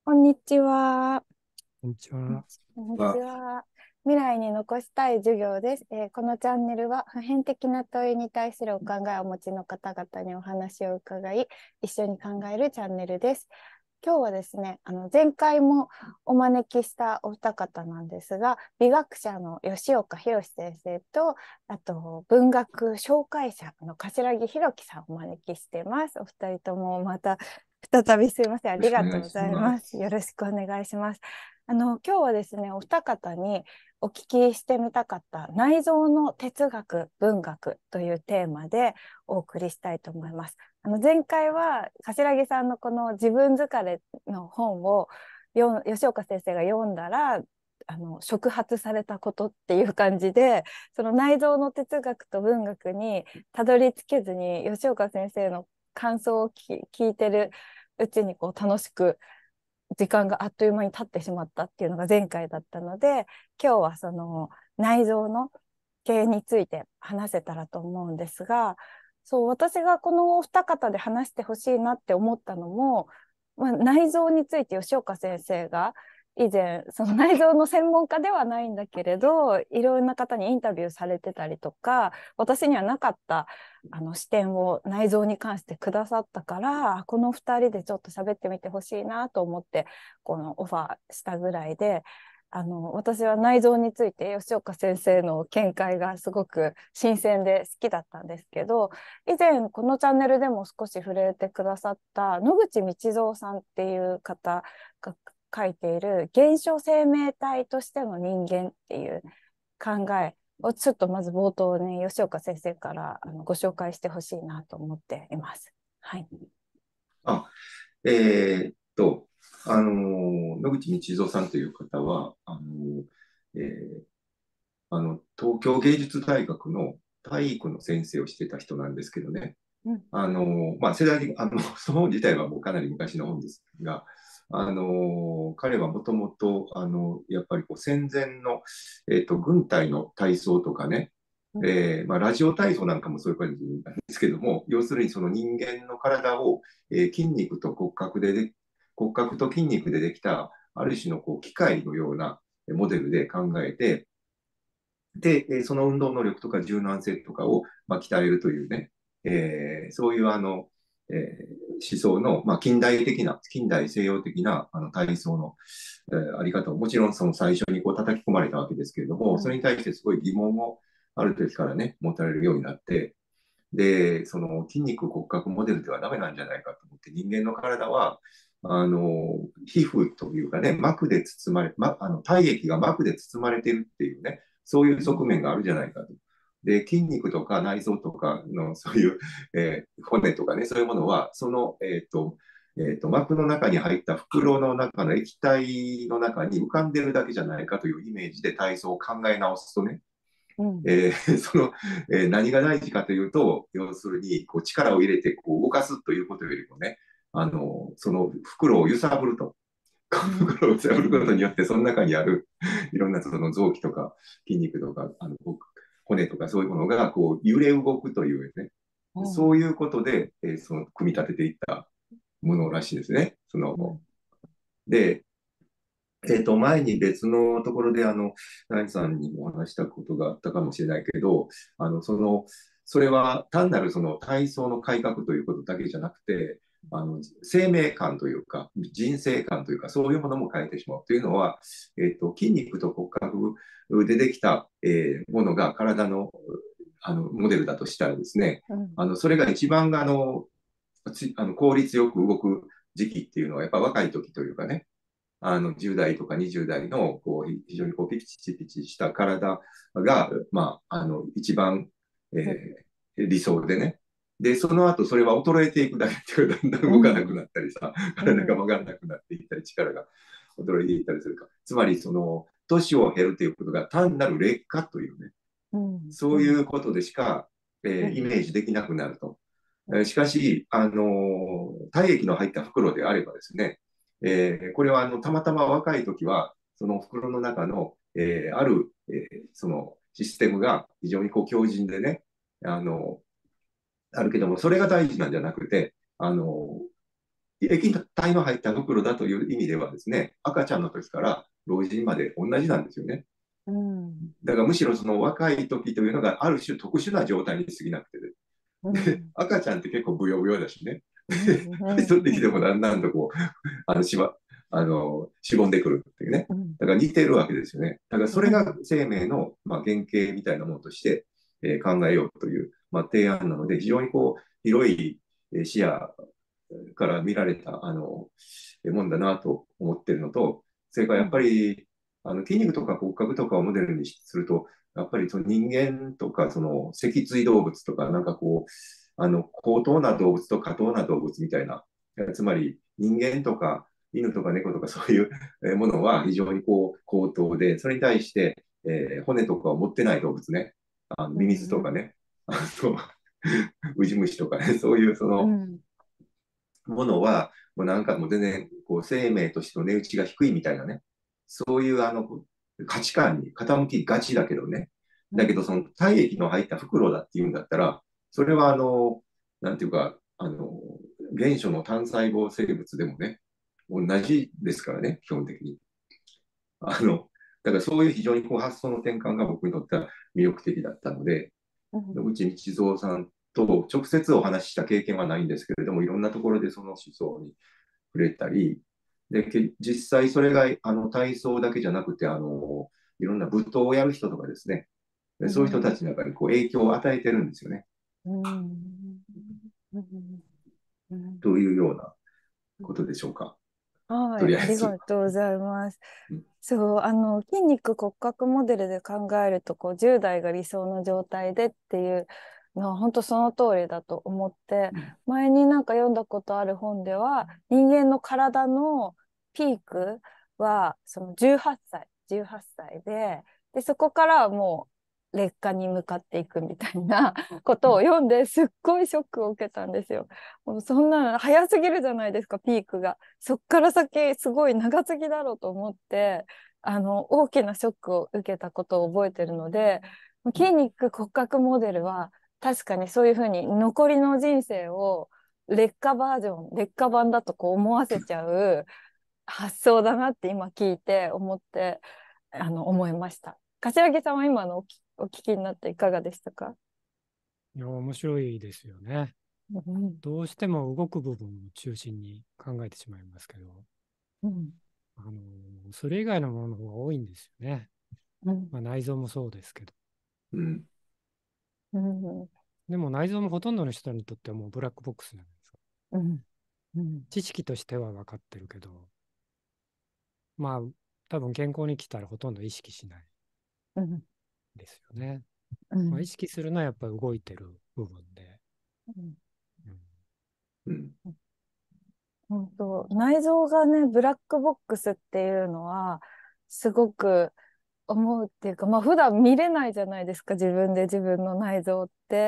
こんにちは。 こんにちは。 こんにちは、 は。未来に残したい授業です。このチャンネルは普遍的な問いに対するお考えをお持ちの方々にお話を伺い、一緒に考えるチャンネルです。今日はですね、前回もお招きしたお二方なんですが、美学者の吉岡弘先生と、あと文学紹介者の柏木弘樹さんをお招きしています。お二人ともまた再びすいません。あよろりしくお願いしがとうございます。よます。 ろしくお願いします。今日はですね、お二方にお聞きしてみたかった内臓の哲学、文学というテーマでお送りしたいと思います。前回は柏木さんのこの自分疲れの本を吉岡先生が読んだら触発されたことっていう感じで、その内臓の哲学と文学にたどり着けずに吉岡先生の感想を聞いてるうちにこう楽しく時間があっという間に経ってしまったっていうのが前回だったので、今日はその内臓の系について話せたらと思うんですが、そう、私がこのお二方で話してほしいなって思ったのも、内臓について吉岡先生が以前その内臓の専門家ではないんだけれど、いろんな方にインタビューされてたりとか、私にはなかった視点を内臓に関してくださったから、この2人でちょっと喋ってみてほしいなと思ってこのオファーしたぐらいで、私は内臓について吉岡先生の見解がすごく新鮮で好きだったんですけど、以前このチャンネルでも少し触れてくださった野口道三さんっていう方が書いている現象生命体としての人間っていう考えをちょっとまず冒頭ね、吉岡先生からご紹介してほしいなと思っています。はい。 あ、えーっと、野口道三さんという方は、えー東京芸術大学の体育の先生をしてた人なんですけどね。 うん。 世代的、その本自体はもうかなり昔の本ですが、彼はもともと、やっぱりこう戦前の、軍隊の体操とかね、 うん。 ラジオ体操なんかもそういう感じなんですけども、要するにその人間の体を、筋肉と骨格と筋肉でできた、ある種のこう機械のようなモデルで考えて、で、その運動能力とか柔軟性とかを、鍛えるというね、そういう思想の、近代西洋的な体操の、あり方を、もちろんその最初にこう叩き込まれたわけですけれども、それに対してすごい疑問をある時からね、持たれるようになって、で、その筋肉骨格モデルではダメなんじゃないかと思って、人間の体は、皮膚というかね、膜で包まれ、体液が膜で包まれているっていうね、そういう側面があるじゃないかと。で、筋肉とか内臓とかのそういう、骨とかね、そういうものは、その、膜の中に入った袋の中の液体の中に浮かんでるだけじゃないかというイメージで体操を考え直すとね、 うん。 その、何が大事かというと、要するにこう力を入れてこう動かすということよりもね、その袋を揺さぶると。 うん。 袋を揺さぶることによって、その中にあるいろんなその臓器とか筋肉とか骨とかそういうものがこう揺れ動くというね、 うん。 そういうことで、その組み立てていったものらしいですね。で、前に別のところで、ナイさんにもお話したことがあったかもしれないけど、あの、その、それは単なるその体操の改革ということだけじゃなくて、生命感というか、人生観というか、そういうものも変えてしまうというのは、筋肉と骨格でできた、ものが体の、モデルだとしたらですね、 うん。 それが一番、効率よく動く時期っていうのは、やっぱ若い時というかね、10代とか20代のこう非常にこうピチピチした体が、一番、理想でね。で、その後それは衰えていくだけっていうか、だんだん動かなくなったりさ、体が曲がらなくなっていったり、力が衰えていったりするか。つまり、その、年を経るということが単なる劣化というね、 うん。うそういん。 うことでしか、イうん。 メージできなくなると。しかし、体液の入った袋であればですね、これはたまたま若い時は、その袋の中の、ある、そのシステムが非常にこう強靭でね、あの、あるけども、それが大事なんじゃなくて、 液体の入った袋だという意味ではですね、赤ちゃんの時から老人まで同じなんですよね。 うん。 だからむしろその若い時というのがある種特殊な状態に過ぎなくて、でうん。 赤ちゃんって結構ブヨブヨだしね。 うん。う取ってきてん。 もだんだんとこう、しぼんでくるっていうね。 うん。 だから似てるわけですよね。だからそれがうん。 生命の、原型みたいなものとして、考えようという、提案なので、非常にこう、広い視野から見られた、もんだなと思ってるのと、それからやっぱうん。 り、筋肉とか骨格とかをモデルにすると、やっぱりその人間とか、その脊椎動物とか、なんかこう、高等な動物と下等な動物みたいな、つまり人間とか犬とか猫とかそういうものは非常にこう高等で、それに対して、骨とかを持ってない動物ね、ミミズとかね、あと、ウジ虫とかね、そういうそのうん。 ものは、もうなんかもう全然こう生命としての値打ちが低いみたいなね、そういう価値観に傾きがちだけどね、だけどその体液の入った袋だっていうんだったら、それはなんていうか、原初の単細胞生物でもね、同じですからね、基本的に。あの、だからそういう非常にこう発想の転換が僕にとっては魅力的だったので、 うん。 野口道三さんと直接お話しした経験はないんですけれども、いろんなところでその思想に触れたり、で、実際それが体操だけじゃなくて、いろんな舞踏をやる人とかですね、そういう人たちの中にこう影響を与えてるんですよね。 うん。うん。うん。 というようなことでしょうか。 はい、ありとりあえず。 がとうございます。 うん、 そう、筋肉骨格モデルで考えると、こう、10代が理想の状態でっていうのは、本当その通りだと思って、 うん、 前になんか読んだことある本では、人間の体のピークは、その18歳で、そこからはもう劣化に向かっていくみたいなことを読んですっごいショックを受けたんですよ。もうそんなの早すぎるじゃないですか、ピークが。そっから先すごい長すぎだろうと思って、大きなショックを受けたことを覚えてるので、筋肉骨格モデルは確かにそういうふうに残りの人生を劣化バージョン、劣化版だとこう思わせちゃう発想だなって今聞いて思って、思いました。柏木さんは今のお聞きになっていかがでしたか？ いや、面白いですよね。 うん。 どうしても動く部分を中心に考えてしまいますけど、 うん。 あの、それ以外のものの方が多いんですよね。 うん。 まあ、内臓もそうですけど。 うん、 うん。 でも内臓もほとんどの人にとってはもうブラックボックスなんですよ。 うん。うん。 知識としては分かってるけど、まあ、多分健康に来たらほとんど意識しないうん。 ですよね。まあ、意うん。 識するのはやっぱり動いてる部分で。 うん。 うん、 うん、 本当、内臓がね、ブラックボックスっていうのは、すごく思うっていうか、まあ普段見れないじゃないですか、自分で自分の内臓って。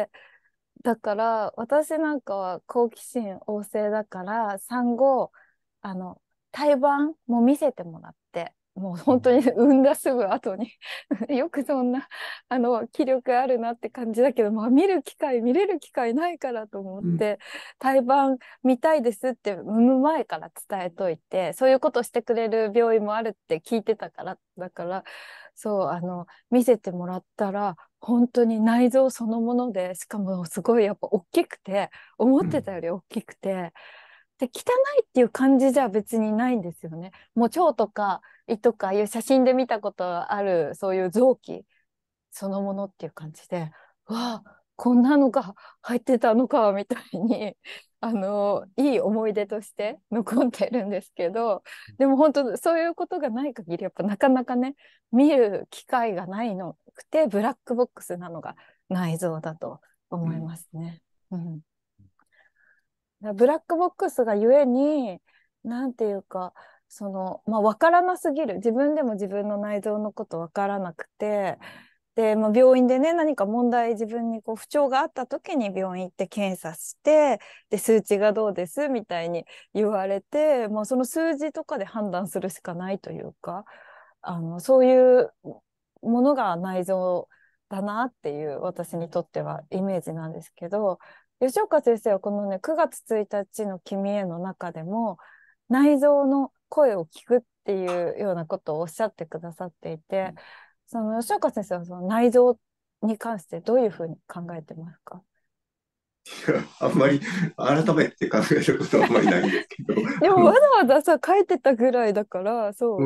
だから、私なんかは好奇心旺盛だから、産後、あの、胎盤も見せてもらって、もううん、 本当に産んだすぐ後によくそんな、気力あるなって感じだけど、まあ見れる機会ないからと思っうん、 て、胎盤見たいですって産む前から伝えといて、そういうことしてくれる病院もあるって聞いてたから、だから、そう、見せてもらったら、本当に内臓そのもので、しかもすごいやっぱ大きくて、思うん、 ってたより大きくて、で、汚いっていう感じじゃ別にないんですよね。もう腸とか胃とかいう写真で見たことある、そういう臓器そのものっていう感じで、わあ、こんなのが入ってたのか、みたいに、いい思い出として残ってるんですけど、でも本当、そういうことがない限り、やっぱなかなかね、見る機会がないのくて、ブラックボックスなのが内臓だと思いうん、 ますね。うん。ブラックボックスがゆえに、なんていうか、まあ、わからなすぎる。自分でも自分の内臓のことわからなくて、で、まあ、病院でね、何か問題、自分にこう不調があった時に病院行って検査して、で、数値がどうですみたいに言われて、まあ、その数字とかで判断するしかないというか、そういうものが内臓だなっていう私にとってはイメージなんですけど、 吉岡先生はこのね、9月1日の君への中でも、内臓の声を聞くっていうようなことをおっしゃってくださっていて、その吉岡先生はその内臓に関してどういうふうに考えてますか？ あんまり改めて考えたことはあんまりないんですけど、 でもわざわざさ、書いてたぐらいだから、そう。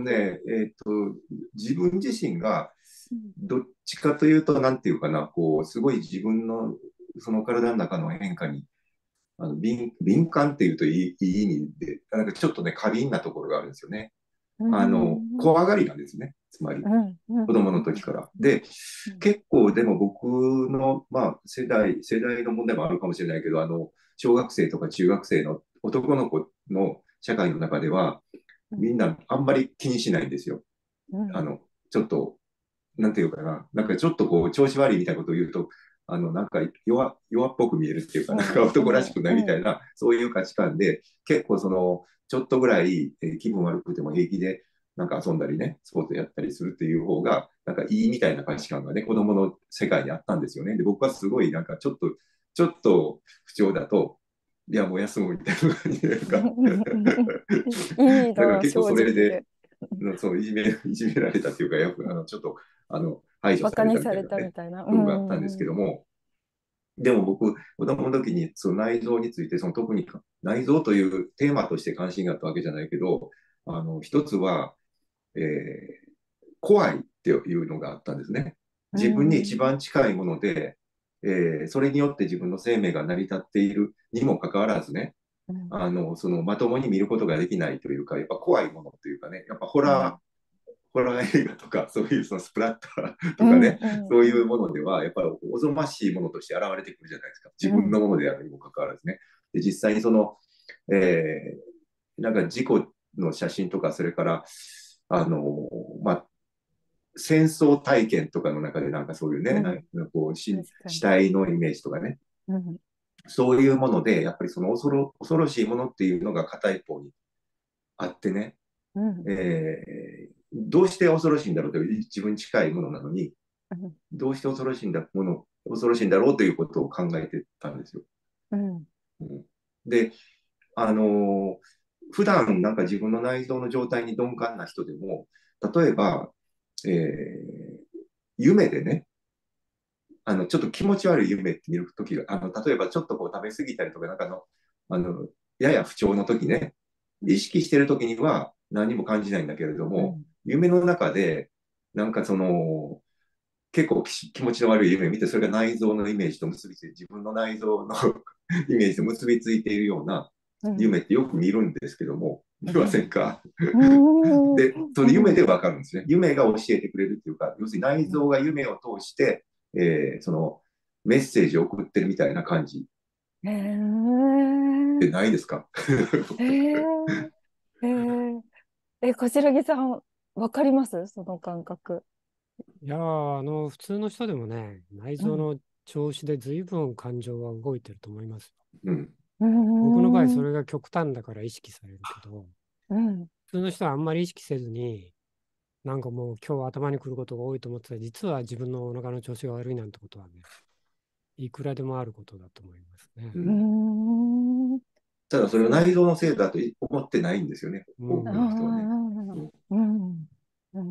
自分自身がうんどっちかというと、なんていうかな、こう、すごい自分のその体の中の変化に敏感っていうといい意味で、なんかちょっとね、過敏なところがあるんですよね。 うん怖がりなんですね。つまり、 うんうん子供の時から。で、結構でも僕の、まあ、世代の問題もあるかもしれないけど、小学生とか中学生の男の子の社会の中では、みんなあんまり気にしないんですよ。 うんあの、ちょっと、なんていうかな、なんかちょっとこう、調子悪いみたいなことを言うと、なんか弱っぽく見えるっていうか、なんか男らしくないみたいな、そういう価値観で、結構その、ちょっとぐらい気分悪くても平気で、なんか遊んだりね、スポーツやったりするっていう方が、なんかいいみたいな価値観がね、子供の世界にあったんですよね。で、僕はすごい、なんかちょっと不調だと、いや、もう休むみたいな感じで、なんかいいだからな、正結構それで、 直で。 そういじめられたっていうか、よくちょっと排除バされたみカにされたいなね、 たみたいな。う部分があったんですけんども、でも僕、子供の時にその内臓について、その特に内臓というテーマとして関心があったわけじゃないけど、一つは、えー怖いっていうのがあったんですね。 う自分に一ん番近いもので、それによって自分の生命が成り立っているにもかかわらずね、 うんそのまともに見ることができないというか、やっぱ怖いものというかね、やっぱうんホラー映画とか、そういうそのスプラッターうとかね、 んそういうものでは、やっぱりおぞましいものとして現れてくるじゃないですか。自分のものであるにもかかわらずね。で、実際にその、なんか事故の写真とか、それから、まあ、戦争体験とかの中でなんかそういうね、なんかこう確かに。 死体のイメージとかね、 うんそういうもので、やっぱりその恐ろしいものっていうのが片一方にあってね、 うんどうして恐ろしいんだろうという自分に近いものなのに、 うんどうして恐ろしいんだろうということを考えてたんですよ。 うんうん、で、あのー普段なんか自分の内臓の状態に鈍感な人でも、例えば、えー夢でね、ちょっと気持ち悪い夢って見るときが、例えばちょっとこう食べ過ぎたりとか、なんかあの、やや不調のときね、意識してるときには何も感じないんだけれども、 うん夢の中で、なんかその、結構気持ちの悪い夢を見て、それが内臓のイメージと結びついて、自分の内臓のイメージと結びついているようなうん夢ってよく見るんですけども、見ませんか？ うんで、その夢でわかるんですね。夢が教えてくれるっていうか、要するに内臓が夢を通して、そのメッセージを送ってるみたいな感じへえってないですか？ へえへえ柏木さん、わかりますその感覚？ いや普通の人でもね、内うん。 臓の調子で随分感情は動いてると思いますよ。 うん。 うー僕の場合、そん。 れが極端だから意識されるけど、 うん。 普通の人はあんまり意識せずに、なんかもう今日頭に来ることが多いと思ってたら、実は自分のお腹の調子が悪いなんてことはね、いくらでもあることだと思いますね。 うーうん、 ん。 ただそれをそう。 内臓のせいだと思ってないんですよね、多くああ。 の人はね。うん、 うん。うん。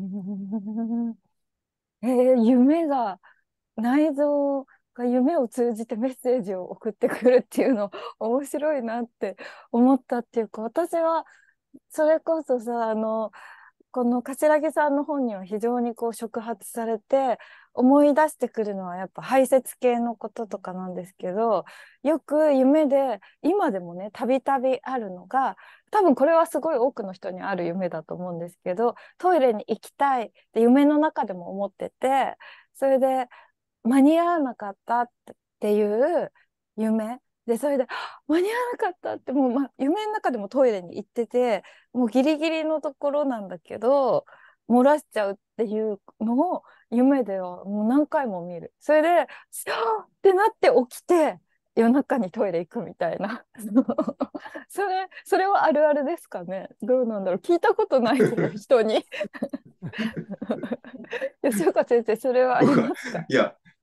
夢が、内臓が夢を通じてメッセージを送ってくるっていうの面白いなって思ったっていうか、私はそれこそさ、この柏木さんの本には非常にこう触発されて思い出してくるのはやっぱ排泄系のこととかなんですけど、よく夢で今でもねたびたびあるのが、多分これはすごい多くの人にある夢だと思うんですけど、トイレに行きたいって夢の中でも思ってて、それで間に合わなかったっていう夢で、それで間に合わなかったってもう、夢の中でもトイレに行ってて、もうギリギリのところなんだけど漏らしちゃうっていうのを夢ではもう何回も見る。それでってなって起きて夜中にトイレ行くみたいなそれはあるあるですかね？どうなんだろう、聞いたことないけど人に吉岡先生、それはあり僕は、 ますか？ いや、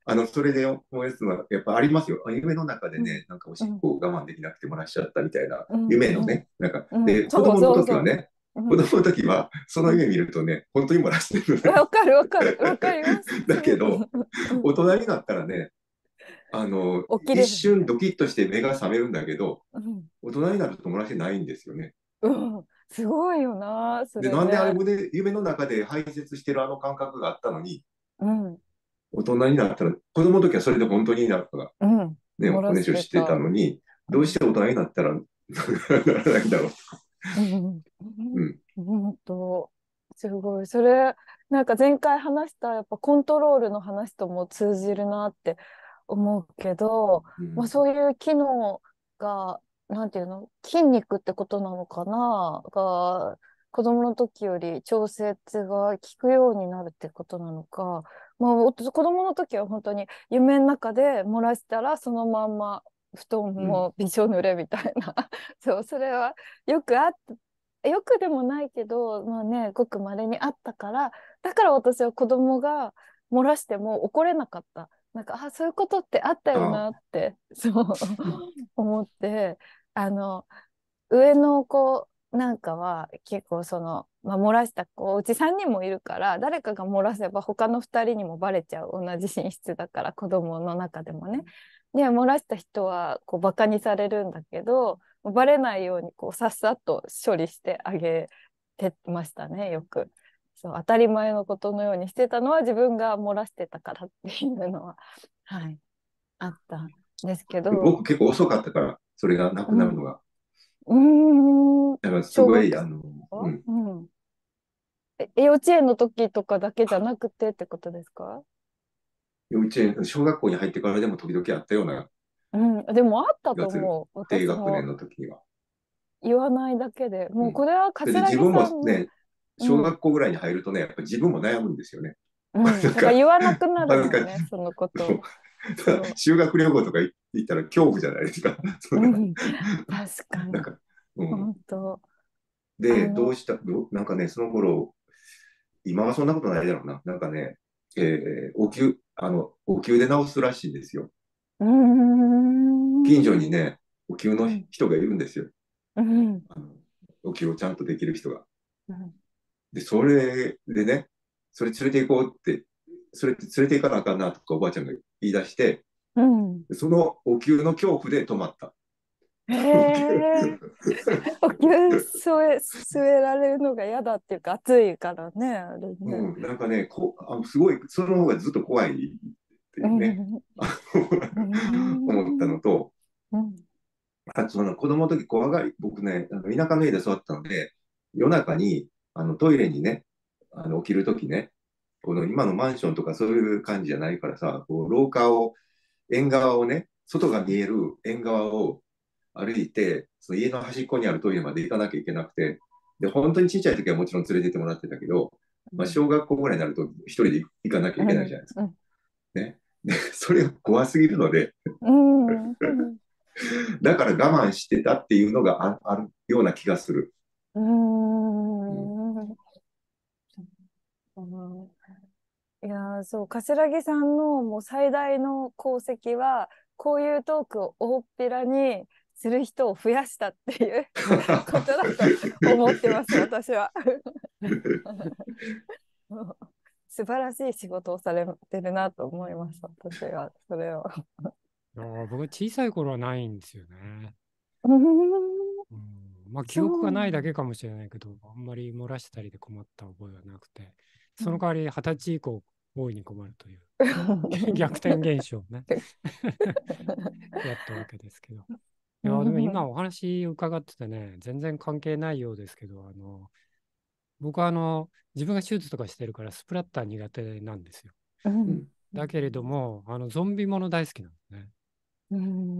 それで思い出すのは、やっぱありますよ。夢の中でうんね、なんかおしっこを我慢できなくて漏らしちゃったみたいなうんうん夢のね、なんか、 うんで、子そう供のそうそ時はね、 う。 子供の時は、その夢見るとね、本当に漏らしてるのね。 わかるわかる。わかります。 だけど、 うん大人になったらね、一起きれるみたい瞬ドキッとして目が覚めるんだけど、 な。 大人になると漏らしてないんですよね。 すごいよな、そで、 れなんであれね。 胸夢の中で排泄してるあの感覚があったのに、 うん、 大人になったら、子供の時はそれで本当になんか、 うん、 ね、お漏らしねしょしてたてた。 のに、どうしうん、 て大人になったらならないんだろう。 うん、 うん。 本当、すごい。それ、なんか前回話したやっぱコントロールの話とも通じるなって思うけど、まあ、 うん。 そういう機能が、なんていうの、筋肉ってことなのかな、が、子供の時より調節が効くようになるってことなのか、まあ、子供の時は本当に夢の中で漏らしたらそのまんま布団うん。 もびしょ濡れみたいなそう、それはよくあっよくでもないけど、まあね、ごく稀にあったから、だから私は子供が漏らしても怒れなかった。なんか、あ、そういうことってあったよああ。 なって、そううん。 思って、あの、上の子なんかは結構まあ、漏らした子、うち3人もいるから、誰かが漏らせば他の2人にもバレちゃう。同じ寝室だから、子供の中でもね。で、漏らした人はこうバカにされるんだけど、バレないようにこうさっさと処理してあげてましたね、よく。そう、当たり前のことのようにしてたのは自分が漏らしてたからっていうのは、はい、あったんですけど、 僕結構遅かったから、それがなうん、 くなるのが。だからすごい、 小学生うん。 うん。幼稚園の時とかだけじゃなくてってことですか？ 幼稚園、小学校に入ってからでも時々あったようなうん。でもあった気がする。 と思う。 低学年私もの時には。 言わないだけで。 うん。 もうこれはそれで葛城自分もさんの、 ね、小うん。 学校ぐらいに入るとね、やっぱ自分も悩むんですよね。 うん。だからなんか、 言わなくなる恥ずかしもんね、そのこい。そうと。そ修学旅行とか行ったら恐怖じゃないですか。そう。 んな、 うん。確かに。 なんか、うん。 本当。 で、どうした、なんかね、その頃、今はそんなことないだろうな。なんかね、お灸で治すらしいんですよ。 うー近所にん。 ね、お灸のうん。 人がいるんですよ。 うん。 あのお灸をちゃんとできる人が。 うん。 で、それでね、それ連れて行こうって、それって連れて行かなあかんなとかおばあちゃんが言い出して、 うん。 そのお灸の恐怖で止まった。 へえ。お灸据えられるのが嫌だっていうか、暑いからね、あれね。 うん、なんかね、すごい、その方がずっと怖いっていうね、 うん。う思ったん。 のと、 うん。 あとその子供の時怖がり、僕ね、田舎の家で育ったので、夜中にトイレにね、起きる時ね、この今のマンションとかそういう感じじゃないからさ、こう廊下を、縁側をね、外が見える縁側を歩いて、その家の端っこにあるトイレまで行かなきゃいけなくて、で、本当にちっちゃい時はもちろん連れてってもらってたけど、まあ、小学校ぐらいになると一人で行かなきゃいけないじゃないですか。 うん。 ね。で、それが怖すぎるので、 うん。うん。 だから我慢してたっていうのがあるような気がする。 ううん。 ん。いやー、そう、葛城さんのもう最大の功績は、こういうトークを大っぴらにする人を増やしたっていうことだと思ってます、私は。素晴らしい仕事をされてるなと思います、私は。それを。 僕、小さい頃はないんですよね。 うーん、 うん、まあ、記そ憶がないだうけかもしれないけど、あんまり漏らしたりで困った覚えはなくて、そのなん代わり20歳以降、大いに困るというだ。 逆転現象をね、やったわけですけど。いや、でも今お話伺っててね、全然関係ないようですけど、僕は自分が手術とかしてるからスプラッター苦手なんですよ。 うん。 うん。 だけれども、ゾンビもの大好きなんですね。 うん。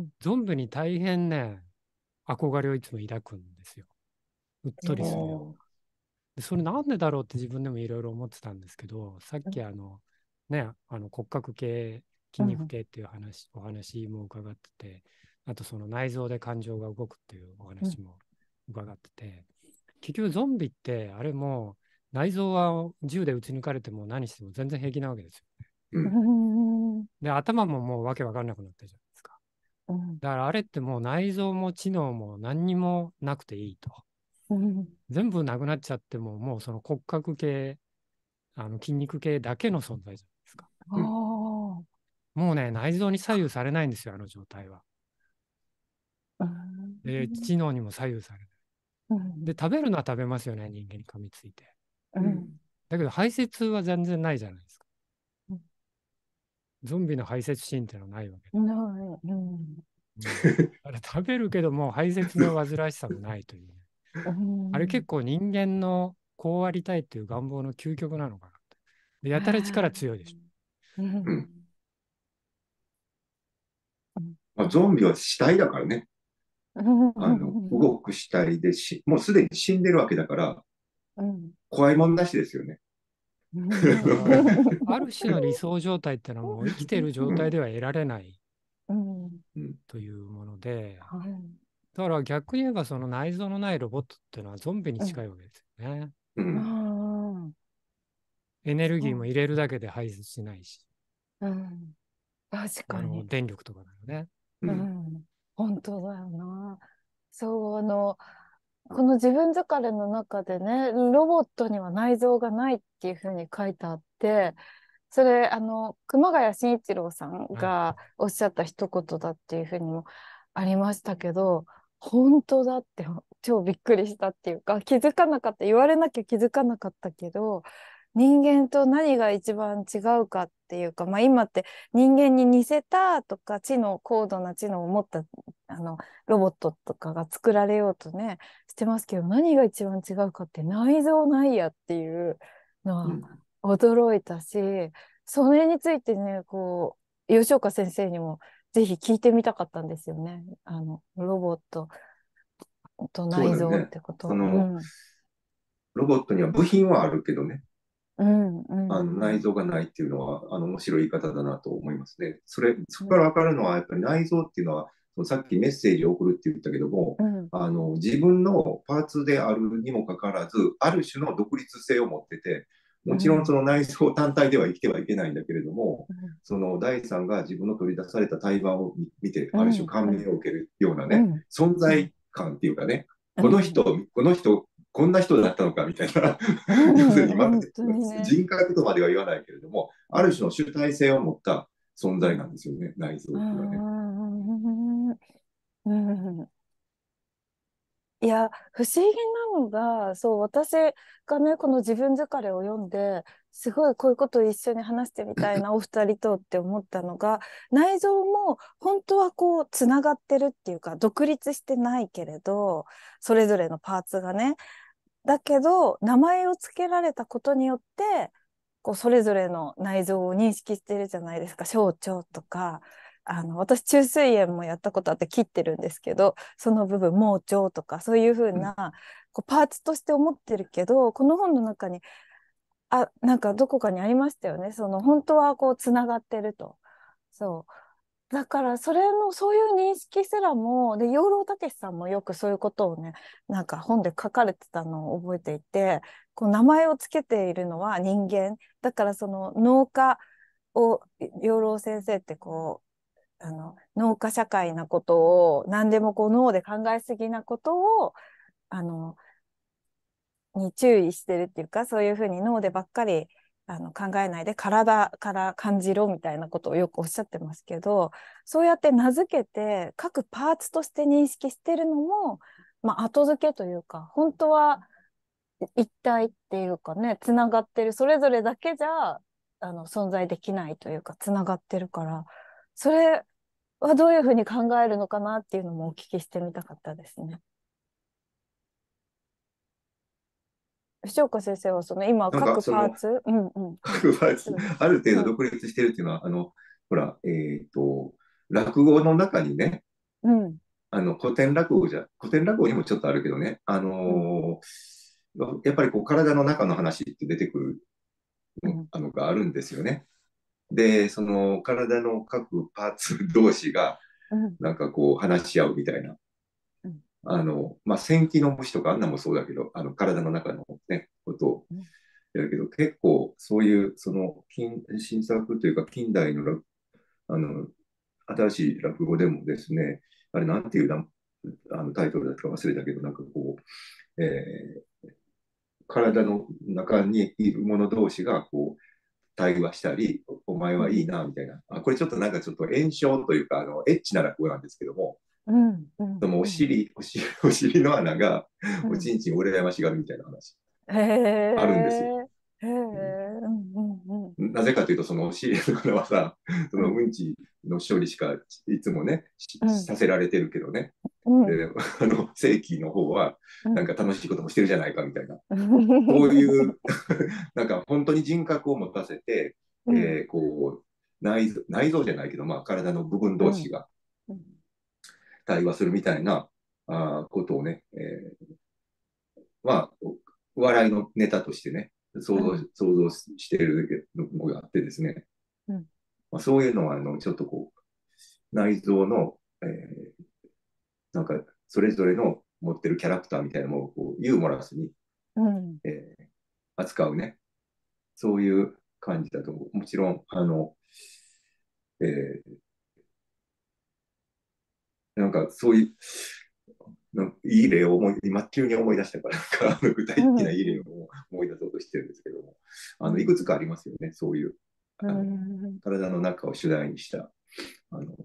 ゾンビに大変ね、憧れをいつも抱くんですよ。うっとりするような。でそれなんでだろうって自分でもいろいろ思ってたんですけど、さっきね、骨格系、筋肉系っていうお話も伺ってて、あとその内臓で感情が動くっていうお話も伺ってて、結局ゾンビってあれも内臓は銃で撃ち抜かれても何しても全然平気なわけですよ。 うん。 で、頭ももうわけわかんなくなったじゃないですか。 うんだからあれってもう内臓も知能も何にもなくていいと。 うん全部なくなっちゃっても、もうその骨格系、筋肉系だけの存在じゃないですか。 ああもうね、内臓に左右されないんですよ、あの状態は。 うんで、知能にも左右されない。 うんで、食べるのは食べますよね、人間に噛みついて。 うんだけど排泄は全然ないじゃないですか。 うんゾンビの排泄シーンっていうのはないわけで。 うんあれ食べるけども排泄の煩わしさもないというね。あれ結構人間のこうありたいっていう願望の究極なのかなって。で、やたら力強いでしょ。 うんうん。まあ、ゾンビは死体だからね。動く死体でもうすでに死んでるわけだから、怖いもんなしですよね。 ある種の理想状態ってのはもう生きている状態では得られないというもので、だから逆に言えばその内臓のないロボットっていうのはゾンビに近いわけですよね。 うん。 エネルギーも入れるだけで排出しないし、 確かに。 電力とかだよね。 本当だよな。そう、この自分疲れの中でね、ロボットには内臓がないっていうふうに書いてあって、それ、熊谷慎一郎さんはい。 がおっしゃった一言だっていうふうにもありましたけど、本当だって超びっくりしたっていうか、気づかなかった、言われなきゃ気づかなかったけど、人間と何が一番違うかっていうか、まあ今って人間に似せたとか高度な知能を持ったロボットとかが作られようとね、してますけど、何が一番違うかって内臓ないやっていうのは驚いたし、それについてね、吉岡先生にもぜひ聞いてみたかったんですよね。ロボットと内臓っそうだよね。 てこと。うん。 ロボットには部品はあるけどね、 うんうん内臓がないっていうのは、面白い言い方だなと思いますね。そこからわかるのは、やっぱり内臓っていうのは、そのさっきメッセージを送るって言ったけども、 うん自分のパーツであるにもかかわらず、ある種の独立性を持ってて、もちろんその内臓単体では生きてはいけないんだけれども、その第三が自分の取り出された胎盤を見て、ある種感銘を受けるようなね、存在感っていうかね、こんな人だったのかみたいな、要するに、 本当にね。 人格とまでは言わないけれども、ある種の主体性を持った存在なんですよね、内臓っていうのはね。 いや、不思議なのが、そう、私がね、この自分疲れを読んで、すごいこういうことを一緒に話してみたいな、お二人とって思ったのが、内臓も本当はつながってるっていうか、独立してないけれど、それぞれのパーツがね、だけど、名前を付けられたことによって、それぞれの内臓を認識してるじゃないですか。小腸とか、私、虫垂炎もやったことあって切ってるんですけど、その部分、盲腸とか、そういうふうな、パーツとして思ってるけど、この本の中に、なんかどこかにありましたよね。本当はつながってると。そう。だからそういう認識すらも、で、養老孟司さんもよくそういうことをね、なんか本で書かれてたのを覚えていて、名前をつけているのは人間。だからその脳科を、養老先生って脳科社会なことを、何でも脳で考えすぎなことを、あの、に注意してるっていうか、そういうふうに脳でばっかり考えないで体から感じろみたいなことをよくおっしゃってますけど、そうやって名付けて各パーツとして認識してるのも、まあ、後付けというか、本当は一体っていうかね、つながってる、それぞれだけじゃ存在できないというか、つながってるから、それはどういうふうに考えるのかなっていうのもお聞きしてみたかったですね。吉岡先生は今なんか各パーツ、はい、 ある程度うん独立してるっていうのは、ほら、落語の中にね、 うん古典落語にもちょっとあるけどね、やっぱり体の中の話って出てくるのがあるんですよね。で、その体の各パーツ同士が、なんか話し合うみたいな。まあ、線気の虫とかあんなもそうだけど、体の中のね、ことをやるけど、結構そういう、新作というか、近代のあの、新しい落語でもですね、あれなんていうタイトルだったか忘れたけど、なんかこう、体の中にいる者同士がこう対話したり、お前はいいな、みたいな。これちょっとなんかちょっと炎症というか、エッチな落語なんですけども、 うんうんそのうん。 お尻の穴がおうん。 ちんちん羨ましがるみたいな話、 へあるんですよ。 え。へえ。 うん、 うんうんうん。 なぜかというと、そのお尻の穴はさ、そのうんうんちの処理しかいつもね、 うんさせられてるけどね。 うんで、正規の方は、なんか楽しいこともしてるじゃないかみたいな。 うそういんう、なんか本当に人格を持たせて、 うんこう内臓じゃないけど、まあ、体の部分うん同士が対話するみたいなことをね、まあ、笑いのネタとしてね、想像してるのがあってですね、 うんまあ、そういうのはちょっとこう内臓の、なんかそれぞれの持ってるキャラクターみたいなものをこうユーモラスに、 うん扱うね、そういう感じだと思う。もちろん、えーなんかそういう、いい例を今急に思い出したから、具体的ないい例を思い出そうとしてるんですけども、いくつかありますよね、そういう、 うあの、 ん体の中を主題にした、あの、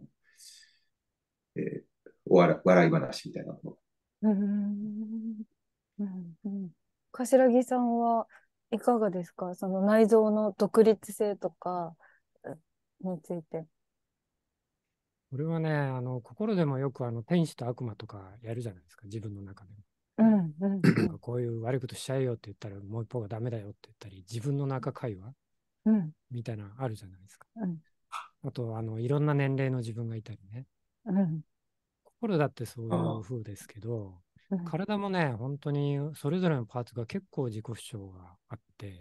笑い話みたいなもの。 うんうん。柏木さんはいかがですか、その内臓の独立性とかについて。 これはね、心でもよく天使と悪魔とかやるじゃないですか、自分の中でも。 うんうんうんなんかこういう悪いことしちゃえよって言ったら、もう一方がダメだよって言ったり、自分の中会話うんみたいなのあるじゃないですか。 うんあと、いろんな年齢の自分がいたりね。 うん心だってそういうあ風ですけど、 うん体もね、本当にそれぞれのパーツが結構自己主張があって、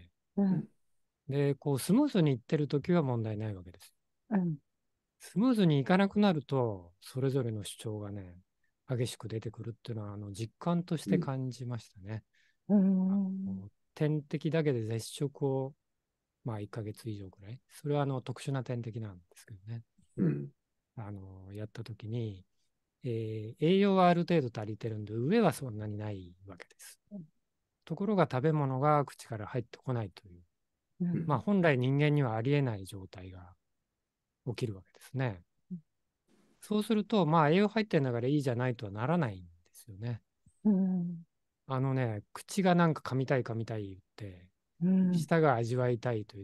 うんで、こうスムーズにいってる時は問題ないわけです。 うんスムーズにいかなくなると、それぞれの主張がね、激しく出てくるっていうのは、実感として感じましたね。 うん点滴だけで絶食を、まあ、1ヶ月以上くらい。それは特殊な点滴なんですけどね。 うん、 やった時に、栄養はある程度足りてるんで、上はそんなにないわけです。ところが食べ物が口から入ってこないという、まあ、 うん本来人間にはありえない状態が起きるわけですね。そうすると、まあ、栄養入ってんだからいいじゃないとはならないんですよね。 うん口がなんか噛みたい噛みたい言って、 うん舌が味わいたいと言って、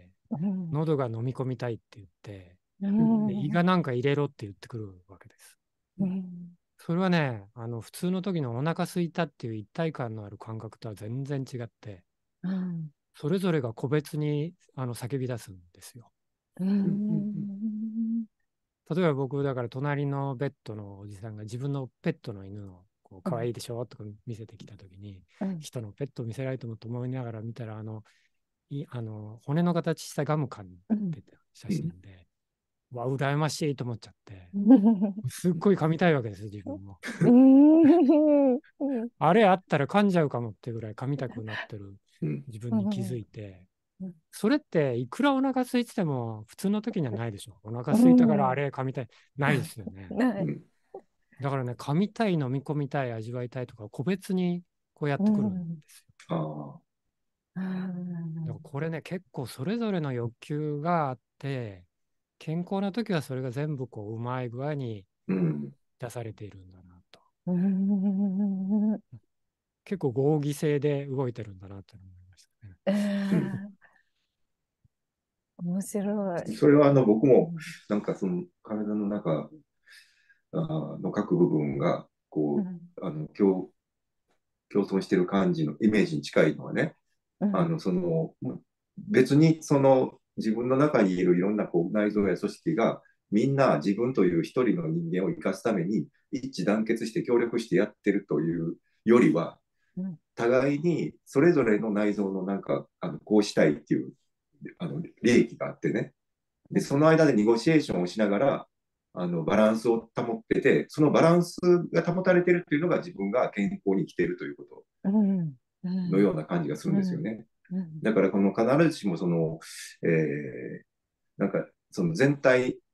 うん喉が飲み込みたいって言って、 ううんで胃んがなんか入れろって言ってくるわけです。 うんそれはね、普通の時のお腹空いたっていう一体感のある感覚とは全然違って、 うんそれぞれが個別に叫び出すんですよ。 ううんうんん例えば僕、だから隣のベッドのおじさんが自分のペットの犬をこう可愛いでしょとか見せてきたときに、 うん人のペットを見せられてもと思いながら見たら、骨の形したガム噛んでた写うん真で、わ、羨ましいと思っちゃって、 うんすっごい噛みたいわけですよ、自分も。 うんあれあったら噛んじゃうかもってぐらい噛みたくなってるうん自分に気づいて、それっていくらお腹空いてても普通の時にはないでしょ。お腹空いたからあれ噛みたい。ないですよね。 ない。 うんだからね、噛みたい、飲み込みたい、味わいたいとか、個別にこうやっうてくるんでん。 すよ。 あうだからん。 これね、結構それぞれの欲求があって、健康な時はそれが全部こう、うまい具合にうん出されているんだなと。 うん。 結構合議制で動いてるんだなと思いましたね。 うん面白い。 それは僕もなんかその体の中の各部分がこうん。 う共存している感じのイメージに近いのはね、 うん。 別にその自分の中にいるいろんなこう内臓や組織がみんな自分という一人の人間を生かすために一致団結して協力してやってるというよりは、 うん。 互いにそれぞれの内臓のなんかこうしたいっていう利益があってね、でその間でネゴシエーションをしながらバランスを保ってて、そのバランスが保たれているというのが自分が健康に生きているというこうん。 とのような感じがするんですよね。だからこの必ずしもその、なんかその全体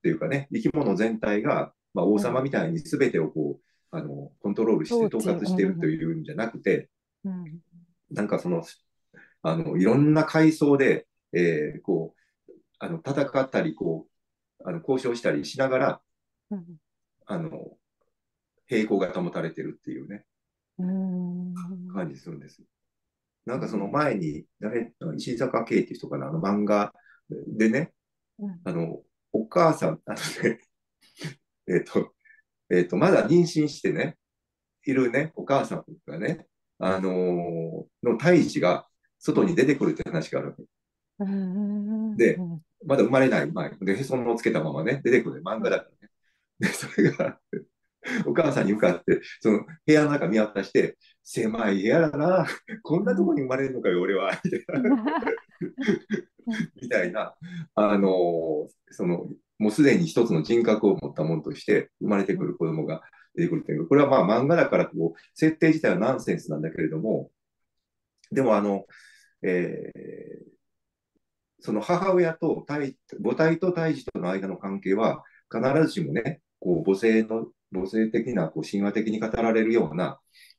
っていうかね、生き物全体が、まあ、王様みたいに全てをこう、コントロールして統括しているというんじゃなくて、なんかその、いろんな階層で、こう、戦ったり、こう、交渉したりしながら、あの、平衡が保たれてるっていうね、感じするんです。なんかその前に、石坂慶っていう人かな、漫画でね、あの、お母さん、ね、えっと、まだ妊娠してね、いるね、お母さんがね、の胎児が外に出てくるって話があるわけ。で、まだ生まれない前で、へその緒をつけたままね、出てくる漫画だからね。で、それがお母さんに向かって、その部屋の中見渡して、狭い部屋だな、こんなとこに生まれるのかよ、俺は、みたいな、みたいな、その、もうすでに一つの人格を持ったものとして生まれてくる子供が出てくるという、これはまあ漫画だからこう、設定自体はナンセンスなんだけれども、でもえーその母親と母体と胎児との間の関係は、必ずしもね、こう母性的な、こう神話的に語られるような、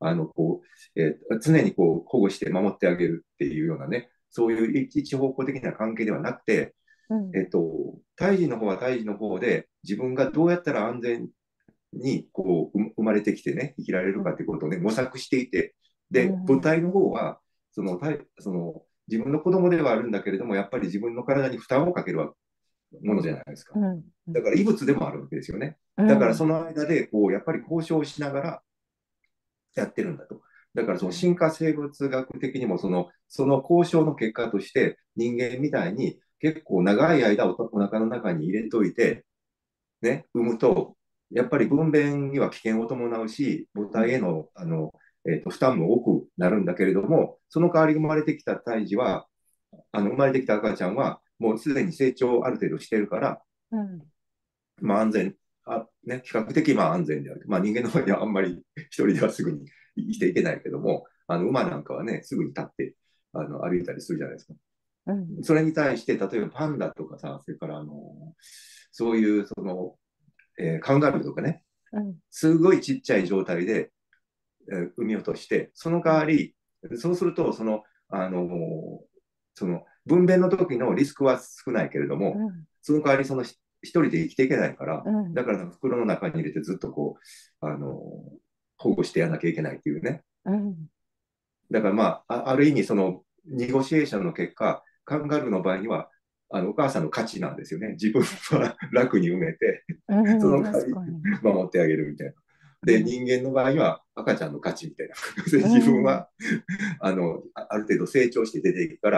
常にこう保護して守ってあげるっていうようなね、そういう一方向的な関係ではなくて、胎児の方は胎児の方で、自分がどうやったら安全にこう生まれてきてね、生きられるかってことをね、模索していて、で、母体の方は、その自分の子供ではあるんだけれども、やっぱり自分の体に負担をかけるものじゃないですか。だから異物でもあるわけですよね。だからその間で、こう、やっぱり交渉しながらやってるんだと。だからその進化生物学的にもその交渉の結果として人間みたいに結構長い間お腹の中に入れといて、ね、産むと、やっぱり分娩には危険を伴うし、母体への、負担も多くなるんだけれども、その代わり生まれてきた胎児は、生まれてきた赤ちゃんは、もうすでに成長ある程度しているから、まあ安全、ね、比較的まあ安全である。まあ人間の場合にはあんまり一人ではすぐに生きていけないけども、馬なんかはね、すぐに立って、歩いたりするじゃないですか。それに対して、例えばパンダとかさ、それからそういうカンガルーとかね、すごいちっちゃい状態で、産み落として、その代わり、そうすると、分娩の時のリスクは少ないけれども、その代わり一人で生きていけないから、だから袋の中に入れてずっとこう、保護してやらなきゃいけないっていうね。だからまあ、ある意味ニゴシエーションの結果、カンガルーの場合には、お母さんの価値なんですよね。自分は楽に産めて、その代わり守ってあげるみたいな。で、人間の場合は赤ちゃんの価値みたいな。自分は、ある程度成長して出ていくから、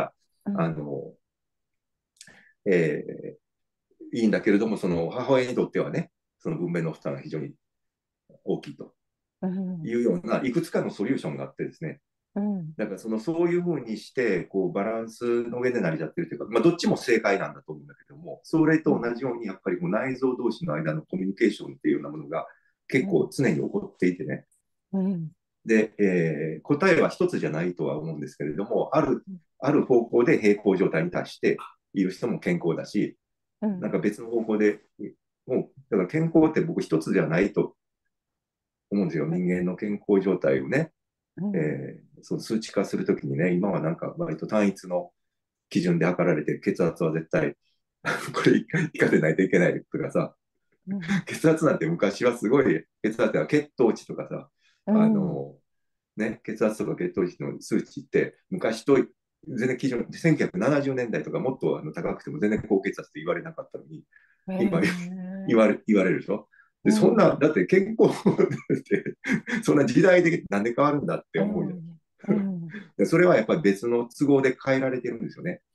えいいんだけれども、その母親にとってはね、その分娩の負担が非常に大きいというような、いくつかのソリューションがあってですね、だからそういうふうにしてこうバランスの上で成り立っているというか、まあ、どっちも正解なんだと思うんだけども、それと同じようにやっぱりこう内臓同士の間のコミュニケーションっていうようなものが結構常に起こっていてね。で、答えは一つじゃないとは思うんですけれども、ある方向で平行状態に達している人も健康だし、なんか別の方向で、もう、だから健康って僕一つじゃないと思うんですよ。人間の健康状態をね、その数値化するときにね、今はなんか割と単一の基準で測られて、血圧は絶対、これ以下でないといけないとかさ、血圧なんて昔はすごい、血圧は血糖値とかさ、ね、血圧とか血糖値の数値って昔と全然基準、1970年代とかもっと高くても全然高血圧って言われなかったのに、今言われるでしょ。で、そんな、だって健康ってそんな時代でなんで変わるんだって思うじゃない。それはやっぱり別の都合で変えられてるんですよね。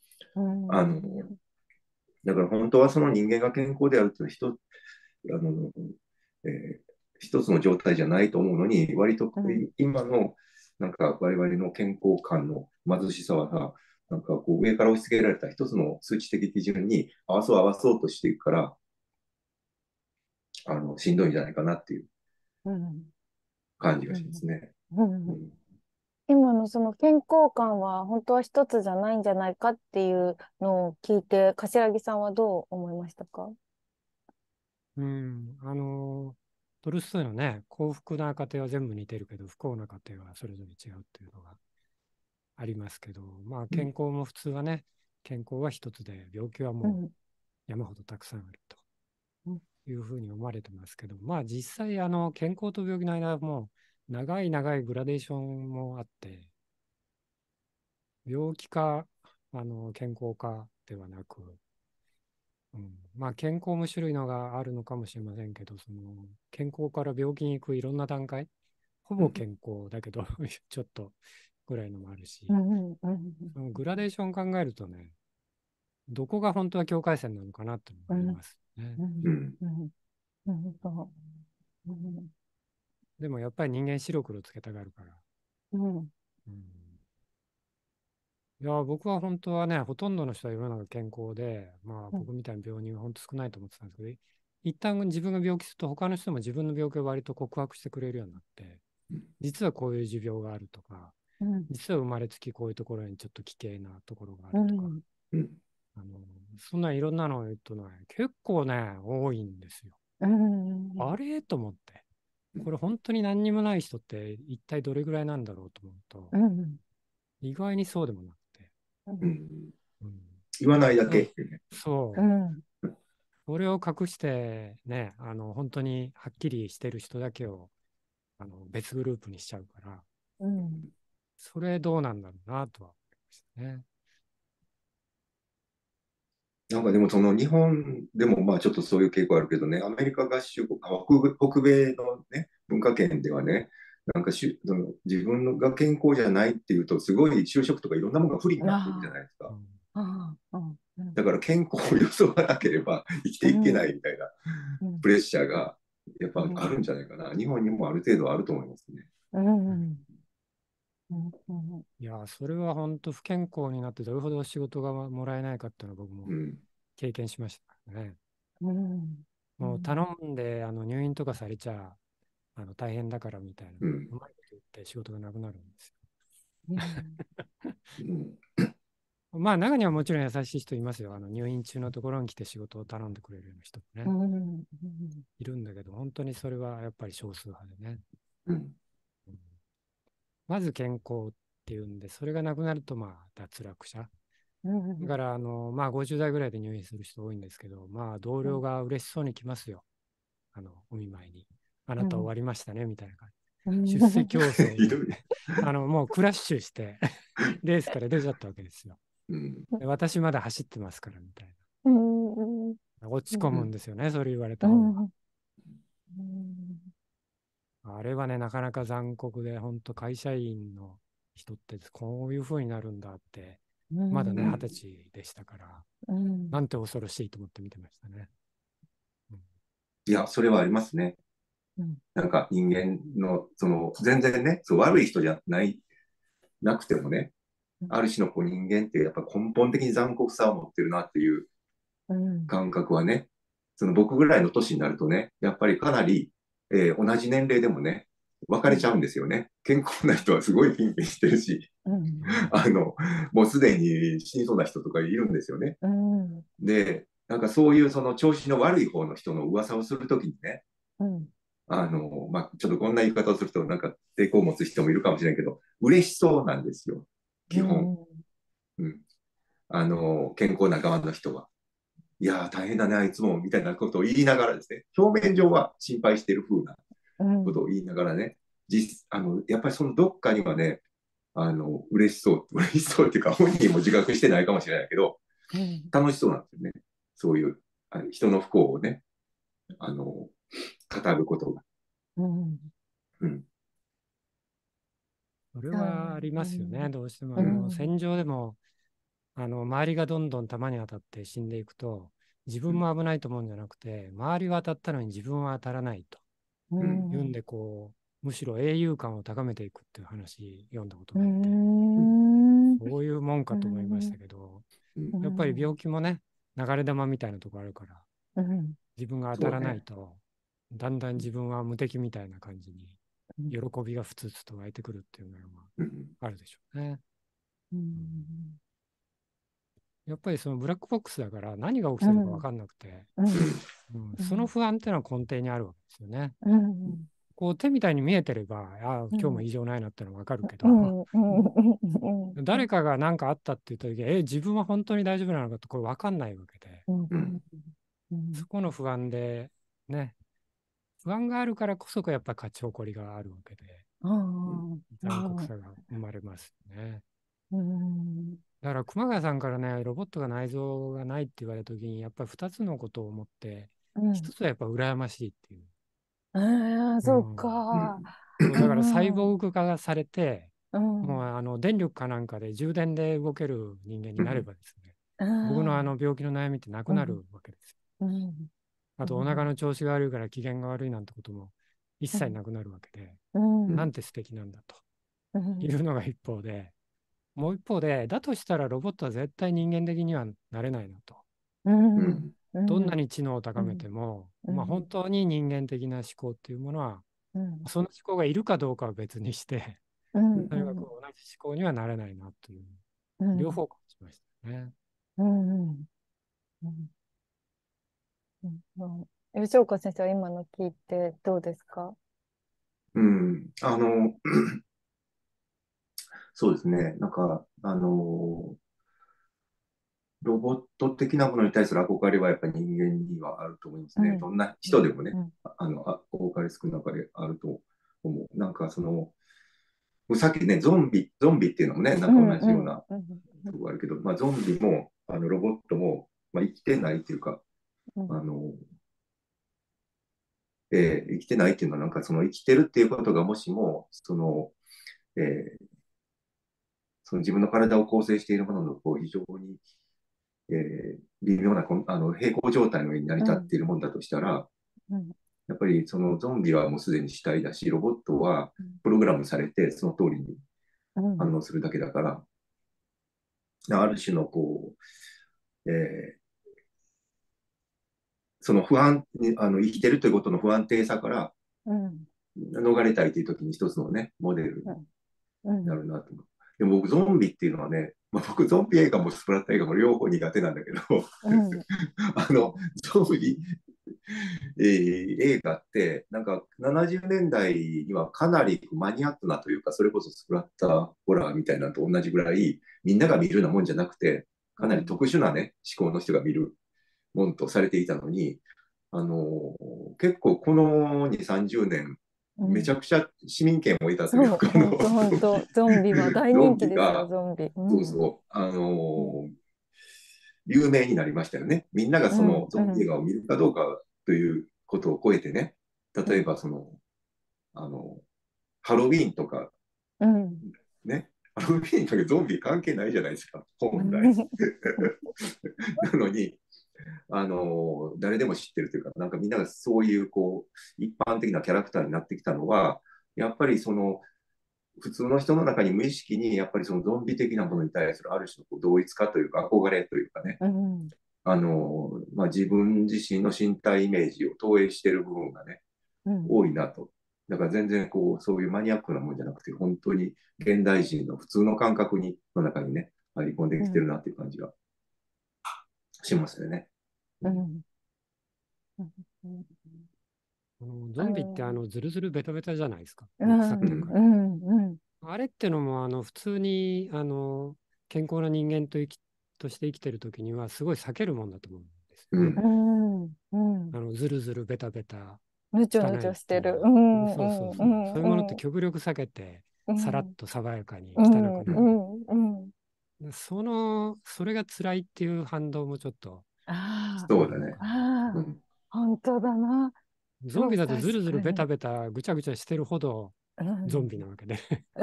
だから本当はその人間が健康であるというのはあの、えー一つの状態じゃないと思うのに、割と今のなんか我々の健康観の貧しさはさ、なんかこう上から押し付けられた一つの数値的基準に合わそうとしていくから、しんどいんじゃないかなっていう感じがしますね。 今のその健康観は本当は一つじゃないんじゃないかっていうのを聞いて、柏木さんはどう思いましたか？ トルストイのね、幸福な家庭は全部似てるけど、不幸な家庭はそれぞれ違うっていうのがありますけど、まあ健康も普通はね、健康は一つで、病気はもう山ほどたくさんあるというふうに思われてますけど、まあ実際、健康と病気の間はもう長い長いグラデーションもあって、病気か、健康かではなく、まあ健康も種類のがあるのかもしれませんけど、その健康から病気に行くいろんな段階、ほぼ健康だけどちょっとぐらいのもあるし、そのグラデーション考えるとね、どこが本当は境界線なのかなっていうのがありますね。でもやっぱり人間白黒つけたがるから。いや、僕は本当はね、ほとんどの人は世の中健康で、まあ僕みたいな病人は本当少ないと思ってたんですけど、一旦自分が病気すると他の人も自分の病気を割と告白してくれるようになって、実はこういう持病があるとか、実は生まれつきこういうところにちょっと奇形なところがあるとか、そんないろんなのを言うとね、結構ね、多いんですよ。あれと思って。これ本当に何にもない人って一体どれぐらいなんだろうと思うと、意外にそうでもなくて。 言わないだけ。 そう。それを隠してね、本当にはっきりしてる人だけを別グループにしちゃうから、それどうなんだろうなとは思いましたね。 なんかでもその日本でもまあちょっとそういう傾向あるけどね、アメリカ合衆国、北米のね、文化圏ではね、なんかその自分が健康じゃないっていうと、すごい就職とかいろんなものが不利になっていくじゃないですか。だから健康を装わなければ生きていけないみたいなプレッシャーがやっぱあるんじゃないかな。日本にもある程度あると思いますね。 いや、それは本当不健康になってどれほど仕事がもらえないかっていうのは僕も経験しましたね。もう頼んで入院とかされちゃ大変だからみたいな、うまいこと言って仕事がなくなるんですよ。まあ中にはもちろん優しい人いますよ。入院中のところに来て仕事を頼んでくれるような人もね、いるんだけど、本当にそれはやっぱり少数派でね。まず健康っていうんで、それがなくなるとまあ脱落者。だからまあ50代ぐらいで入院する人多いんですけど、まあ同僚が嬉しそうに来ますよ。お見舞いに。あなた終わりましたねみたいな感じ。出世競争にもうクラッシュしてレースから出ちゃったわけですよ。私まだ走ってますからみたいな。落ち込むんですよね、それ言われた方が。あれはね、なかなか残酷で、本当会社員の人ってこういう風になるんだって、まだね、20歳でしたから、なんて恐ろしいと思って見てましたね。 いや、それはありますね。なんか人間の、全然ね、悪い人じゃなくてもね、ある種の人間ってやっぱ根本的に残酷さを持ってるなっていう感覚はね、僕ぐらいの年になるとね、やっぱりかなり、同じ年齢でもね、分かれちゃうんですよね。健康な人はすごいピンピンしてるし、もうすでに死にそうな人とかいるんですよね。で、なんかそういうその調子の悪い方の人の噂をするときにね、ちょっとこんな言い方をするとなんか抵抗を持つ人もいるかもしれないけど、嬉しそうなんですよ、基本。健康な側の人は。いやー、大変だね、あいつも、みたいなことを言いながらですね、表面上は心配してる風なことを言いながらね、やっぱりそのどっかにはね、嬉しそうっていうか、本人も自覚してないかもしれないけど、楽しそうなんですよね。そういう、人の不幸をね、語ることが。 それはありますよね、どうしても。戦場でも、周りがどんどん弾に当たって死んでいくと、自分も危ないと思うんじゃなくて、周りは当たったのに自分は当たらないと。いうんで、むしろ英雄感を高めていくっていう話読んだことがあって、そういうもんかと思いましたけど、やっぱり病気もね、流れ弾みたいなとこあるから、自分が当たらないと、だんだん自分は無敵みたいな感じに、喜びがふつふつと湧いてくるっていうのがあるでしょうね。 やっぱりそのブラックボックスだから何が起きてるか分かんなくて、その不安っていうのは根底にあるわけですよね。こう手みたいに見えてれば、今日も異常ないなってのは分かるけど、誰かが何かあったって言った時、自分は本当に大丈夫なのかってこれ分かんないわけで、そこの不安で、ね、不安があるからこそやっぱり勝ち誇りがあるわけで、残酷さが生まれますね。だから熊谷さんからね、ロボットが内臓がないって言われた時に、やっぱり2つのことを思って、1つはやっぱ羨ましいっていう。 そうか。 だからサイボーグ化がされて、もう電力かなんかで充電で動ける人間になればですね、僕の病気の悩みってなくなるわけですよ。あとお腹の調子が悪いから機嫌が悪いなんてことも一切なくなるわけで、なんて素敵なんだというのが一方で、もう一方で、だとしたらロボットは絶対人間的にはなれないなと。どんなに知能を高めても、本当に人間的な思考っていうものは、その思考がいるかどうかは別にして、とにかく同じ思考にはなれないなという、両方感じましたね。 吉岡先生は今の聞いてどうですか？ そうですね。なんか、ロボット的なものに対する憧れはやっぱり人間にはあると思いますね。どんな人でもね、憧れ少なかれあると思う。なんかさっきね、ゾンビっていうのもね、なんか同じようなとこあるけど、ゾンビも、ロボットも、生きてないっていうか、生きてないっていうのは、なんか生きてるっていうことがもしも、えーその自分の体を構成しているものの非常に、微妙な平行状態の上に成り立っているものだとしたら、やっぱりそのゾンビはもうすでに死体だし、ロボットはプログラムされてその通りに反応するだけだから、ある種のその不安に、生きてるということの不安定さから逃れたいという時に一つのね、モデルになるなと思う。でも僕、ゾンビっていうのはね、僕、ゾンビ映画もスプラッタ映画も両方苦手なんだけど、ゾンビ、映画って、なんか70年代にはかなりマニアックなというか、それこそスプラッタホラーみたいなのと同じぐらい、みんなが見るようなもんじゃなくて、かなり特殊なね、思考の人が見るもんとされていたのに、結構この2、30年、めちゃくちゃ市民権を得たというか、 ゾンビは大人気ですよ、ゾンビ。 そうそう、有名になりましたよね。みんながそのゾンビ映画を見るかどうかということを超えてね、例えばハロウィーンとか、ね、ハロウィーンとかゾンビ関係ないじゃないですか、本来。なのに、誰でも知ってるというか、なんかみんながそういう一般的なキャラクターになってきたのは、やっぱり普通の人の中に無意識にやっぱりそのゾンビ的なものに対するある種の同一化というか憧れというかね、自分自身の身体イメージを投影している部分がね、多いなと。だから全然そういうマニアックなもんじゃなくて、本当に現代人の普通の感覚の中にね、入り込んできてるなっていう感じがしますよね。 ゾンビってズルズルベタベタじゃないですか。あれってのも普通に健康な人間として生きてるときにはすごい避けるもんだと思うんですよね。ズルズルベタベタ。 ぬちょぬちょしてる。 そうそうそう。そういうものって極力避けて、さらっと爽やかに汚くなる。それが辛いっていう反動もちょっと。 そうだね。 本当だな。 ゾンビだとズルズルベタベタぐちゃぐちゃしてるほどゾンビなわけで。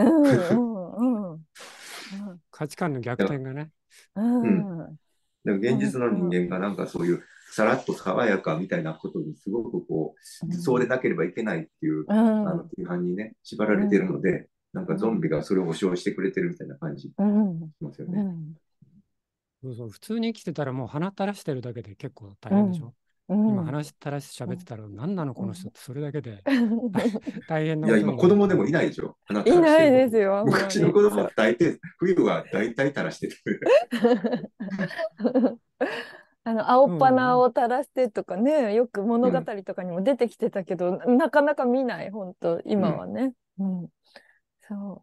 価値観の逆転がね。 でも現実の人間がなんかそういうさらっと爽やかみたいなことにすごくそうでなければいけないっていう批判にね、縛られているので、なんかゾンビがそれを保証してくれてるみたいな感じしますよね。 そうそう、普通に生きてたらもう鼻垂らしてるだけで結構大変でしょ。 今話したら喋ってたら、何なのこの人ってそれだけで大変いや、 なことになる。 今子供でもいないでしょ。あなたいないがしてること。 ですよ、あんまり。 昔の子供って大抵、冬は大体垂らしてる。 青っうん。 鼻を垂らしてとかね、よく物語うん。 とかにも出てきてたけど、なかなか見ない、本当うん。 今はね。うん。そう。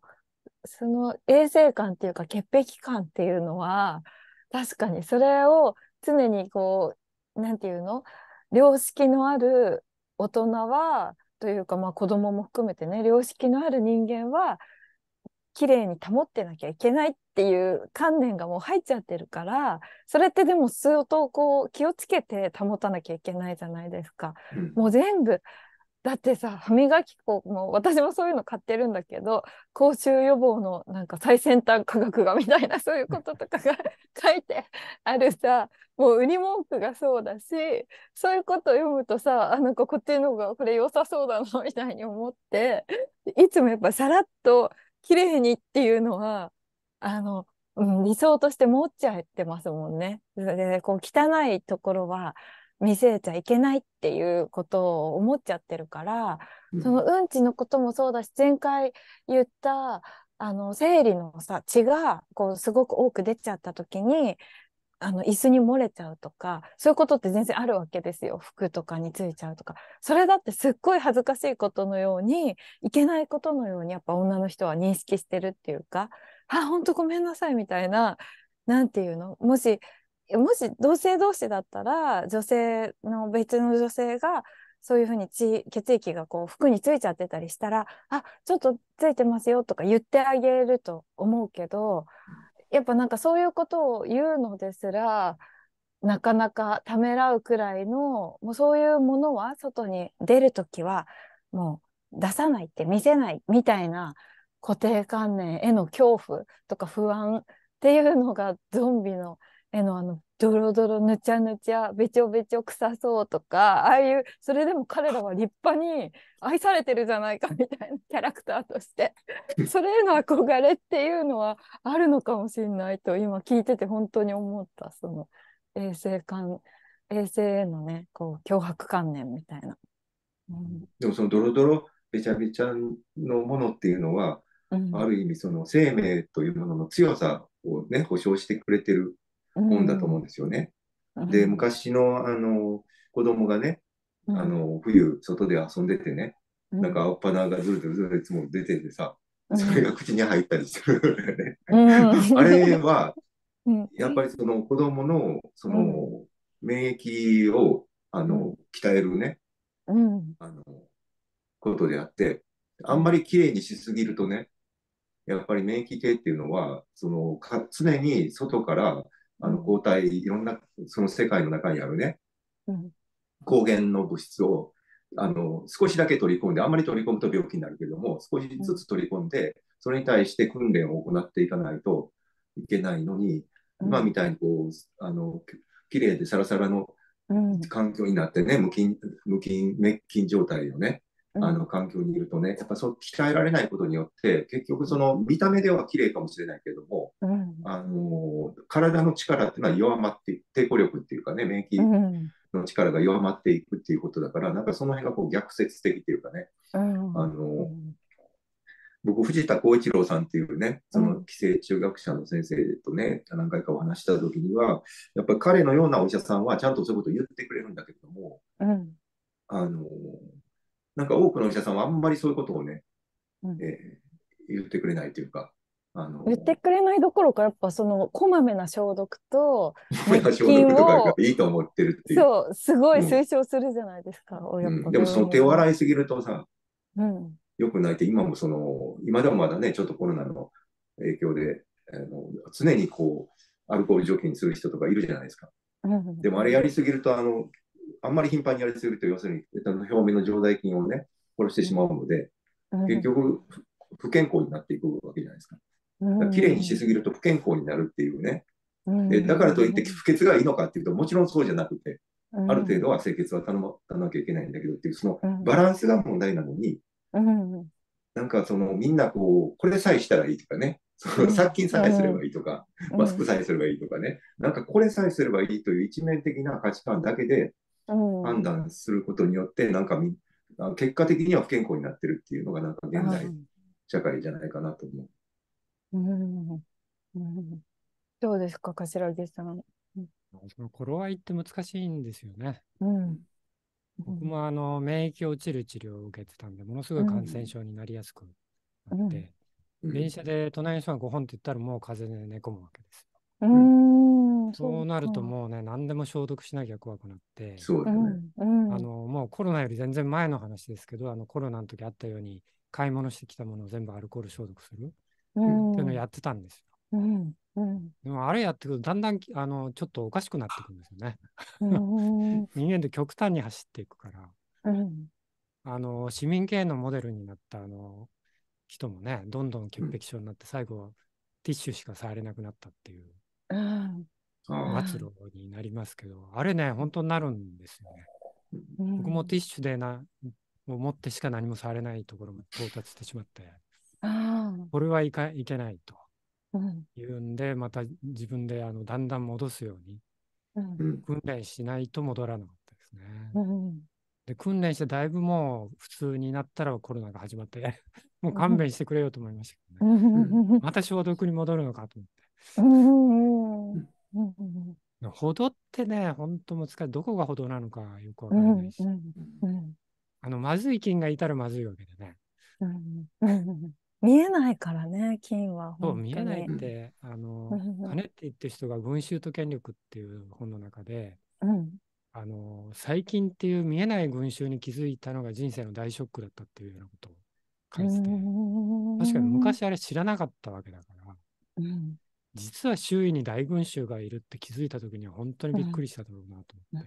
その衛生感っていうか、潔癖感っていうのは、確かにそれを常にこう、なんていうの、良識のある大人は、というか、まあ子供も含めてね、良識のある人間は、綺麗に保ってなきゃいけないっていう観念がもう入っちゃってるから、それってでも相当こう気をつけて保たなきゃいけないじゃないですか。 うん。 もう全部、だってさ、歯磨き粉も私もそういうの買ってるんだけど、口臭予防のなんか最先端科学がみたいなそういうこととかが書いてあるさ、もう売り文句がそうだし、そういうことを読むとさ、あ、なんかこっちの方がこれ良さそうだなみたいに思って、いつもやっぱさらっと綺麗にっていうのは、あの、理想として持っちゃってますもんね。で、こう汚いところは、見せちゃいけないっていうことを思っちゃってるから、そのうん。 うんちのこともそうだし、前回言った生理のさ、血がこうすごく多く出ちゃった時に、椅子に漏れちゃうとか、そういうことって全然あるわけですよ。服とかについちゃうとか。それだってすっごい恥ずかしいことのように、いけないことのようにやっぱ女の人は認識してるっていうか、あ、本当ごめんなさいみたいな、なんていうの、もし同性同士だったら、別の女性が、そういうふうに血液がこう服についちゃってたりしたら、あ、ちょっとついてますよとか言ってあげると思うけど、やっぱなんかそういうことを言うのですら、なかなかためらうくらいの、もうそういうものは外に出るときは、もう出さないって見せないみたいな固定観念への恐怖とか不安っていうのがゾンビの絵のドロドロぬちゃぬちゃべちょべちょ臭そうとか、ああいう、それでも彼らは立派に愛されてるじゃないかみたいなキャラクターとして、それへの憧れっていうのはあるのかもしれないと今聞いてて本当に思った。その衛生観、衛生へのね、こう脅迫観念みたいな。うん。 でもそのドロドロ、べちゃべちゃのものっていうのは、 うん。 ある意味その生命というものの強さをね、保証してくれてるうもんだと思うんん。 ですよね。で、 うん。 昔の子供がね、 うん。 冬外で遊んでてね、なんかうん。 青っ鼻がずるずるずるいつも出ててさ、それうん。 が口に入ったりするんだよね。 うん。 あれは、 うん。 やっぱりその子供のそうん。 の免疫をうん。 鍛えるね、 うん。 あの、ことであって、あんまうん。 りきれいにしすぎるとね、やっぱり免疫系っていうのは、常に外から抗体、いろんなその世界の中にあるね、 うん。 抗原の物質を少しだけ取り込んで、あんまり取り込むと病気になるけれども、少しずつ取り込んで、それに対して訓練を行っていかないといけないのに、 うん。 今みたいにこう、綺麗でサラサラのうん。 環境になってね、滅菌状態のね、 うん。 環境にいるとね、やっぱそう鍛えられないことによって、結局その見た目では綺麗かもしれないけども、 うん。 体の力っていうのは弱まって、抵抗力っていうかね、免疫うん。 の力が弱まっていくっていうことだから、なんかその辺がこう逆説的っていうかね、 うん。 あの、 うん。 僕、藤田幸一郎さんっていうね、そのうん。 寄生虫学者の先生とね、何回かお話した時には、やっぱり彼のようなお医者さんはちゃんとそういうことを言ってくれるんだけども、 うん。 あの、なんか多くのお医者さんはあんまりそういうことをね、 うん。 言ってくれないというか、あ言っての、 くれないどころか、やっぱそのこまめな消毒と滅消毒とかが菌を、 いいと思ってるっていう。 そう、すごいうん。 推奨するじゃないですか。やっうん。 ぱでもその手を病院は。 洗いすぎるとさ、 うん。 良くないって、今も今でもまだね、ちょっとコロナの影響で、常にこう、アルコール除菌する人とかいるじゃないですか。 うん。 でもあれやりすぎると、あんまり頻繁にやりすぎると、要するに、表面の常在菌をね、殺してしまうので、 うん。 結局、不健康になっていくわけじゃないですか。 うだから綺麗にしん。 すぎると不健康になるっていうね。 うだからといってん。 不潔がいいのかっていうと、もちろんそうじゃなくて、 うある程度ん。 は清潔は頼まなきゃいけないんだけどっていう、そのうん。 バランスが問題なのに、 うん。 なんかみんなこう、これさえしたらいいとかね、殺菌さえすればいいとか、マスクさえすればいいとかね、なんかこれさえすればいいという一面的な価値観だけで、 判断することによって、なんか結果的には不健康になってるっていうのが、なんか現代社会じゃないかなと思う。 どうですか、柏木さん。 その頃合いって難しいんですよね。僕も免疫落ちる治療を受けてたんで、ものすごい感染症になりやすくなって、電車で隣の人が5本って言ったらもう風邪で寝込むわけですよ。そうなるともうね、何でも消毒しなきゃ怖くなって、 そうだね。 もうコロナより全然前の話ですけど、コロナの時あったように、買い物してきたものを全部アルコール消毒するっていうのをやってたんですよ。でもあれやってくると、だんだんちょっとおかしくなってくるんですよね。人間って極端に走っていくから、市民系のモデルになった人もね、どんどん潔癖症になって、最後、ティッシュしか触れなくなったっていう末路になりますけど、あれね、本当になるんですよね。僕もティッシュでを持ってしか何も触れないところまで到達してしまって、これはいけないというんで、また自分でだんだん戻すように訓練しないと戻らなかったですね。で、訓練してだいぶもう普通になったらコロナが始まってもう勘弁してくれよと思いましたけどね。また消毒に戻るのかと思って。歩道ってね、本当難しい。どこが歩道なのかよくわからないし。まずい菌がいたらまずいわけでね。 見えないからね、菌は。 そう、見えないって、カネッティっていう人が群衆と権力っていう本の中で、細菌っていう見えない群衆に気づいたのが人生の大ショックだったっていうようなことを書いてて、確かに昔あれ知らなかったわけだから、実は周囲に大群衆がいるって気づいたときには本当にびっくりしただろうなと思って。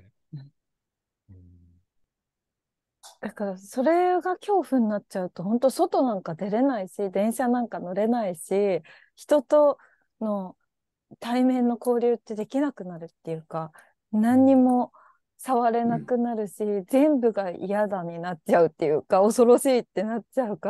だからそれが恐怖になっちゃうと本当外なんか出れないし、電車なんか乗れないし、人との対面の交流ってできなくなるっていうか、何にも触れなくなるし、全部が嫌だになっちゃうっていうか、恐ろしいってなっちゃうから、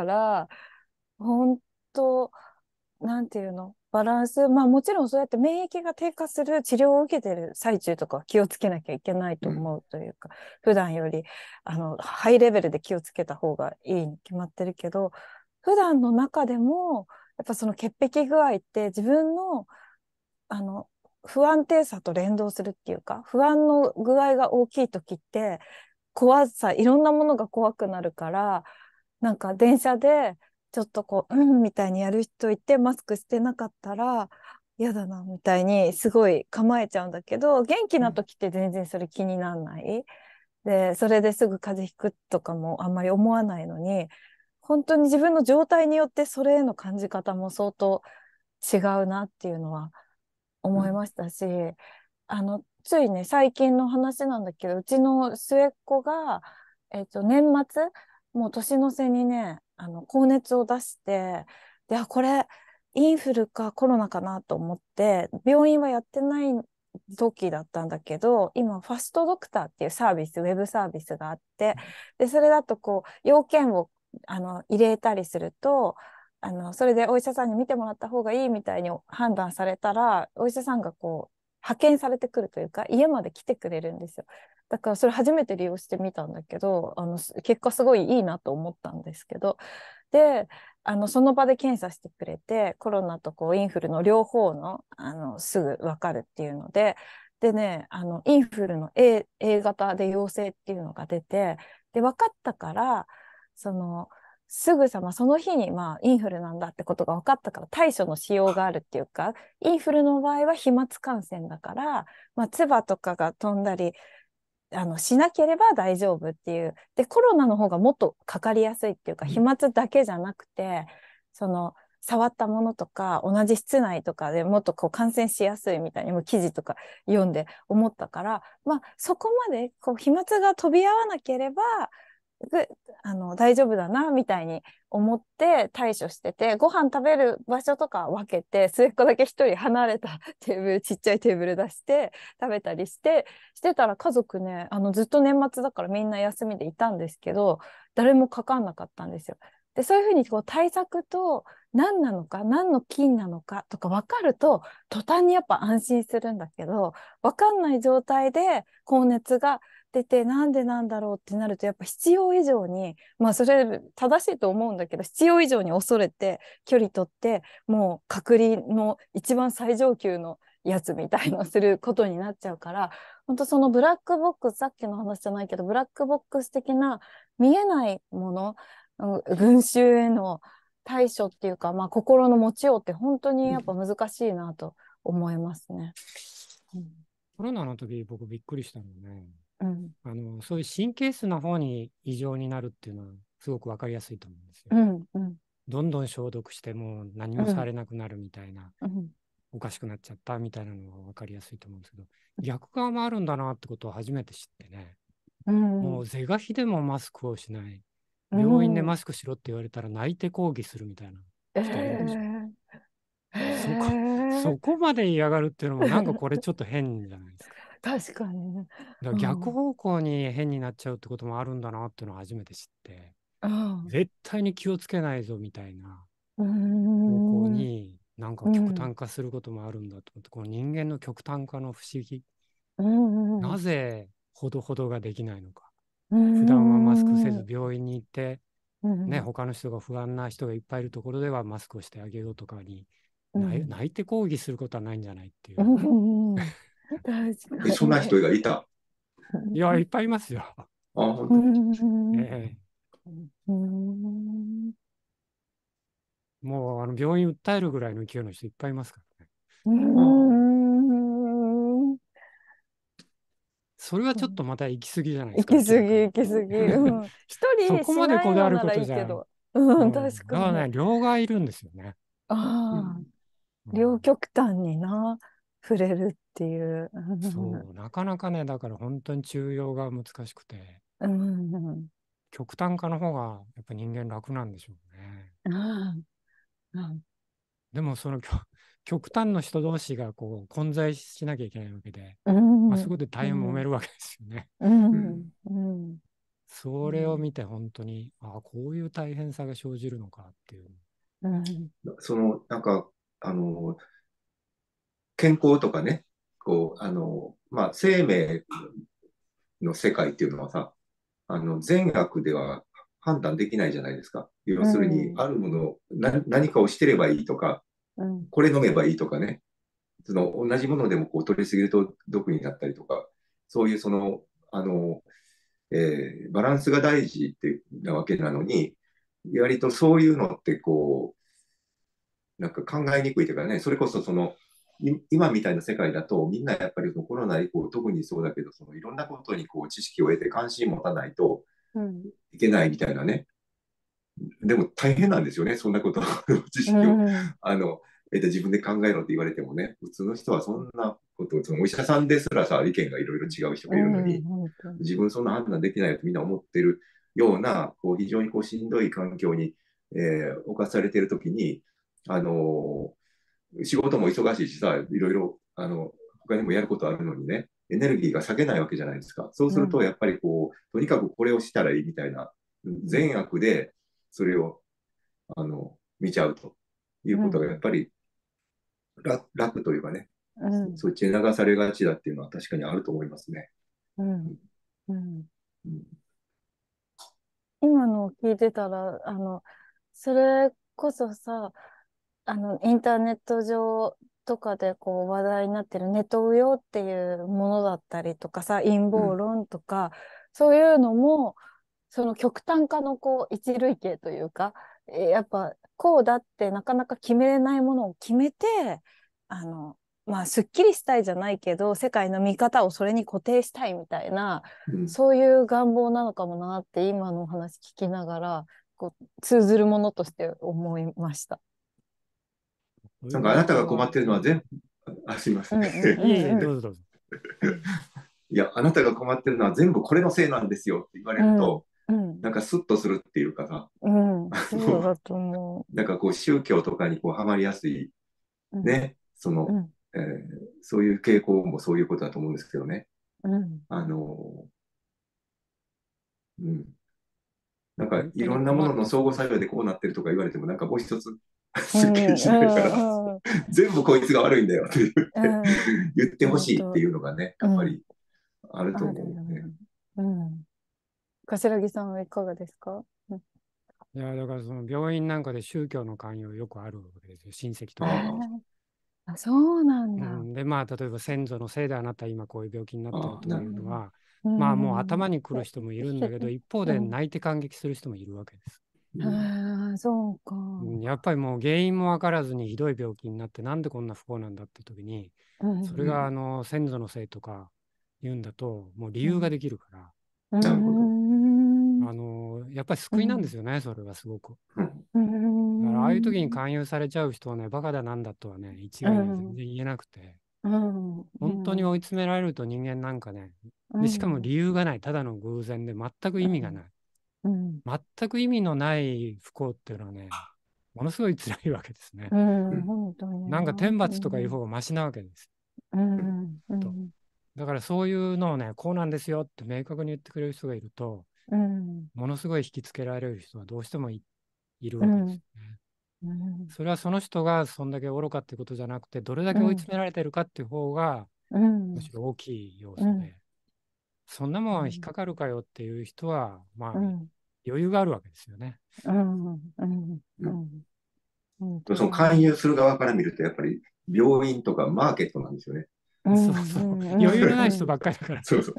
本当なんていうの、バランス、まあもちろんそうやって免疫が低下する治療を受けてる最中とかは気をつけなきゃいけないと思うというか、普段よりハイレベルで気をつけた方がいいに決まってるけど、普段の中でもやっぱその潔癖具合って自分のあの不安定さと連動するっていうか、不安の具合が大きい時って怖さ、いろんなものが怖くなるから、なんか電車でちょっとこう、みたいにやる人いて、マスクしてなかったら、嫌だな、みたいにすごい構えちゃうんだけど、元気な時って全然それ気にならない。で、それですぐ風邪ひくとかもあんまり思わないのに、本当に自分の状態によってそれへの感じ方も相当違うなっていうのは思いましたし、ついね、最近の話なんだけど、うちの末っ子が、年末、もう年の瀬にね、高熱を出して、で、これ、インフルかコロナかなと思って、病院はやってない時だったんだけど、今、ファストドクターっていうサービス、ウェブサービスがあって、で、それだとこう、要件を、入れたりすると、それでお医者さんに見てもらった方がいいみたいに判断されたら、お医者さんがこう、派遣されてくるというか、家まで来てくれるんですよ。だからそれ初めて利用してみたんだけど、結果すごいいいなと思ったんですけど、で、その場で検査してくれて、コロナとこうインフルの両方の、すぐ分かるっていうので、でね、インフルの A 型で陽性っていうのが出て、で、分かったから、すぐさまその日にインフルなんだってことが分かったから対処のしようがあるっていうか、インフルの場合は飛沫感染だから、唾とかが飛んだりしなければ大丈夫っていう。で、コロナの方がもっとかかりやすいっていうか、飛沫だけじゃなくて、触ったものとか、同じ室内とかでもっとこう感染しやすいみたいにも記事とか読んで思ったから、そこまでこう飛沫が飛び合わなければ、大丈夫だなみたいに思って対処してて、ご飯食べる場所とか分けて、末っ子だけ一人離れたテーブル、ちっちゃいテーブル出して食べたりしてたら、家族ね、ずっと年末だからみんな休みでいたんですけど、誰もかかんなかったんですよ。で、そういうふうにこう対策と何なのか、何の菌なのかとか分かると、途端にやっぱ安心するんだけど、分かんない状態で高熱が出てなんでなんだろうってなるとやっぱ必要以上に、まあそれ正しいと思うんだけど、必要以上に恐れて距離取ってもう隔離の一番最上級のやつみたいのすることになっちゃうから、本当そのブラックボックス、さっきの話じゃないけどブラックボックス的な見えないもの、群衆への対処っていうか、まあ、心の持ちようって本当にやっぱ難しいなと思いますね。 コロナの時僕びっくりしたのね。 うん、 そういう神経質な方に異常になるっていうのはすごくわかりやすいと思うんですよ。 うんうんどんどん消毒しても何もされなくなるみたいな、おかしくなっちゃったみたいなのがわかりやすいと思うんですけど、逆側もあるんだなってことを初めて知ってね、もう是が非でもマスクをしない。病院でマスクしろって言われたら泣いて抗議するみたいな人いるでしょ。そこまで嫌がるっていうのもなんかこれちょっと変じゃないですか。 確かにね。 だから逆方向に変になっちゃうってこともあるんだなっていうのを初めて知って、絶対に気をつけないぞみたいな方向になんか極端化することもあるんだと思って、この人間の極端化の不思議、なぜほどほどができないのか。普段はマスクせず病院に行って、ね、他の人が不安な人がいっぱいいるところではマスクをしてあげようとかに、泣いて抗議することはないんじゃないっていう。 そんな人がいた？ いや、いっぱいいますよ。 本当もう病院訴えるぐらいの勢いの人いっぱいいますからね。それはちょっとまた行き過ぎじゃないですか。 行き過ぎ、行き過ぎ。一人しないのならいいけど。確かに。 だからね、両側いるんですよね。 両極端にな、触れるっていう。 そう、なかなかね、だから本当に中庸が難しくて、極端化の方がやっぱ人間楽なんでしょうね。でもその極端の人同士がこう混在しなきゃいけないわけで、そこで大変揉めるわけですよね。それを見て本当に、こういう大変さが生じるのかっていう。 なんか、健康とかね、生命の世界っていうのはさ、善悪では判断できないじゃないですか。要するに、あるもの、何かをしてればいいとか、これ飲めばいいとかね、同じものでも取りすぎると毒になったりとか、そういうバランスが大事ってなわけなのに、割とそういうのってなんか考えにくいというかね、それこそ今みたいな世界だと、みんなやっぱりコロナ以降、特にそうだけど、いろんなことに知識を得て関心を持たないといけないみたいなね。でも大変なんですよね、そんなこと知識を自分で考えろって言われてもね、普通の人はそんなことお医者さんですらさ、意見がいろいろ違う人がいるのに、自分そんな判断できないとみんな思ってるような、非常にしんどい環境に、侵されているときに、仕事も忙しいしさ、いろいろ他にもやることあるのにね、エネルギーが割けないわけじゃないですか。そうすると、やっぱりとにかくこれをしたらいいみたいな、善悪でそれを見ちゃうということがやっぱり楽というかね、そっちに流されがちだっていうのは確かにあると思いますね。 今のを聞いてたら、それこそさ、インターネット上とかで話題になってるネトウヨっていうものだったりとかさ、陰謀論とか、そういうのも、その極端化の一類型というか、やっぱこうだってなかなか決めれないものを決めて、すっきりしたいじゃないけど、世界の見方をそれに固定したいみたいな、そういう願望なのかもなって今のお話聞きながら、通ずるものとして思いました。 なんかあなたが困ってるのは全部、すいません。 どうぞどうぞ。 いや、あなたが困ってるのは全部これのせいなんですよって言われると、なんかスッとするっていうかさ、 そうだと思う。なんか宗教とかにはまりやすい、ね、そういう傾向もそういうことだと思うんですけどね。なんかいろんなものの相互作用でこうなってるとか言われても、なんかもう一つすっきりしないから、全部こいつが悪いんだよって言ってほしいっていうのがね、やっぱりあると思うね。 うん。柏木さんはいかがですか？ いや、だからその病院なんかで宗教の勧誘よくあるわけですよ、親戚とえか。 ー、あ、そうなんだ。 で、まあ、例えば先祖のせいであなた今こういう病気になってるああ、 となるほど。 いうのは、 うまあもうん。 頭に来る人もいるんだけど、一方で泣いて感激する人もいるわけです。 ああ、そうか。 やっぱりもう原因も分からずにひどい病気になってなんでこんな不幸なんだって時に、 うん。 それが先祖のせいとか言うんだと、もう理由ができるから、 うなるほど。 ん。 やっぱり救いなんですよね、それはすごく。 うんうだからああいう時にん。 勧誘されちゃう人はね、バカだなんだとはね、一概には全うん。 然言えなくて、 うん。う本当に追いん。 詰められると人間なんかね、で、しかもうん。 理由がない、ただの偶然で全く意味がない。 うん。 全く意味のない不幸っていうのはね、ものすごい辛いわけですね。 うん。 うん。 本当にな。 なんか天う罰とかいうん。 方がマシなわけです。 ううん。 ん。うと。 ん。 だからそういうのをね、こうなんですよって明確に言ってくれる人がいると、 うん。 ものすごい引きつけられる人はどうしてもいるわけですうん。 よね。 うん。 それはその人がそんだけ愚かってことじゃなくて、どれだけ追いうん。 詰められてるかっていう方が、 うん。 むしろ大きい要うん。 素で、そんなもん引っかかるかよっていう人は、まあ、 うん。 余裕があるわけですよね。 うん。うん。 うん。 本当そのだね。 勧誘する側から見ると、やっぱり病院とかマーケットなんですよね。 うそうん。うそう。余裕のない人ん。 ばっかりだから。 そうそう。 うん。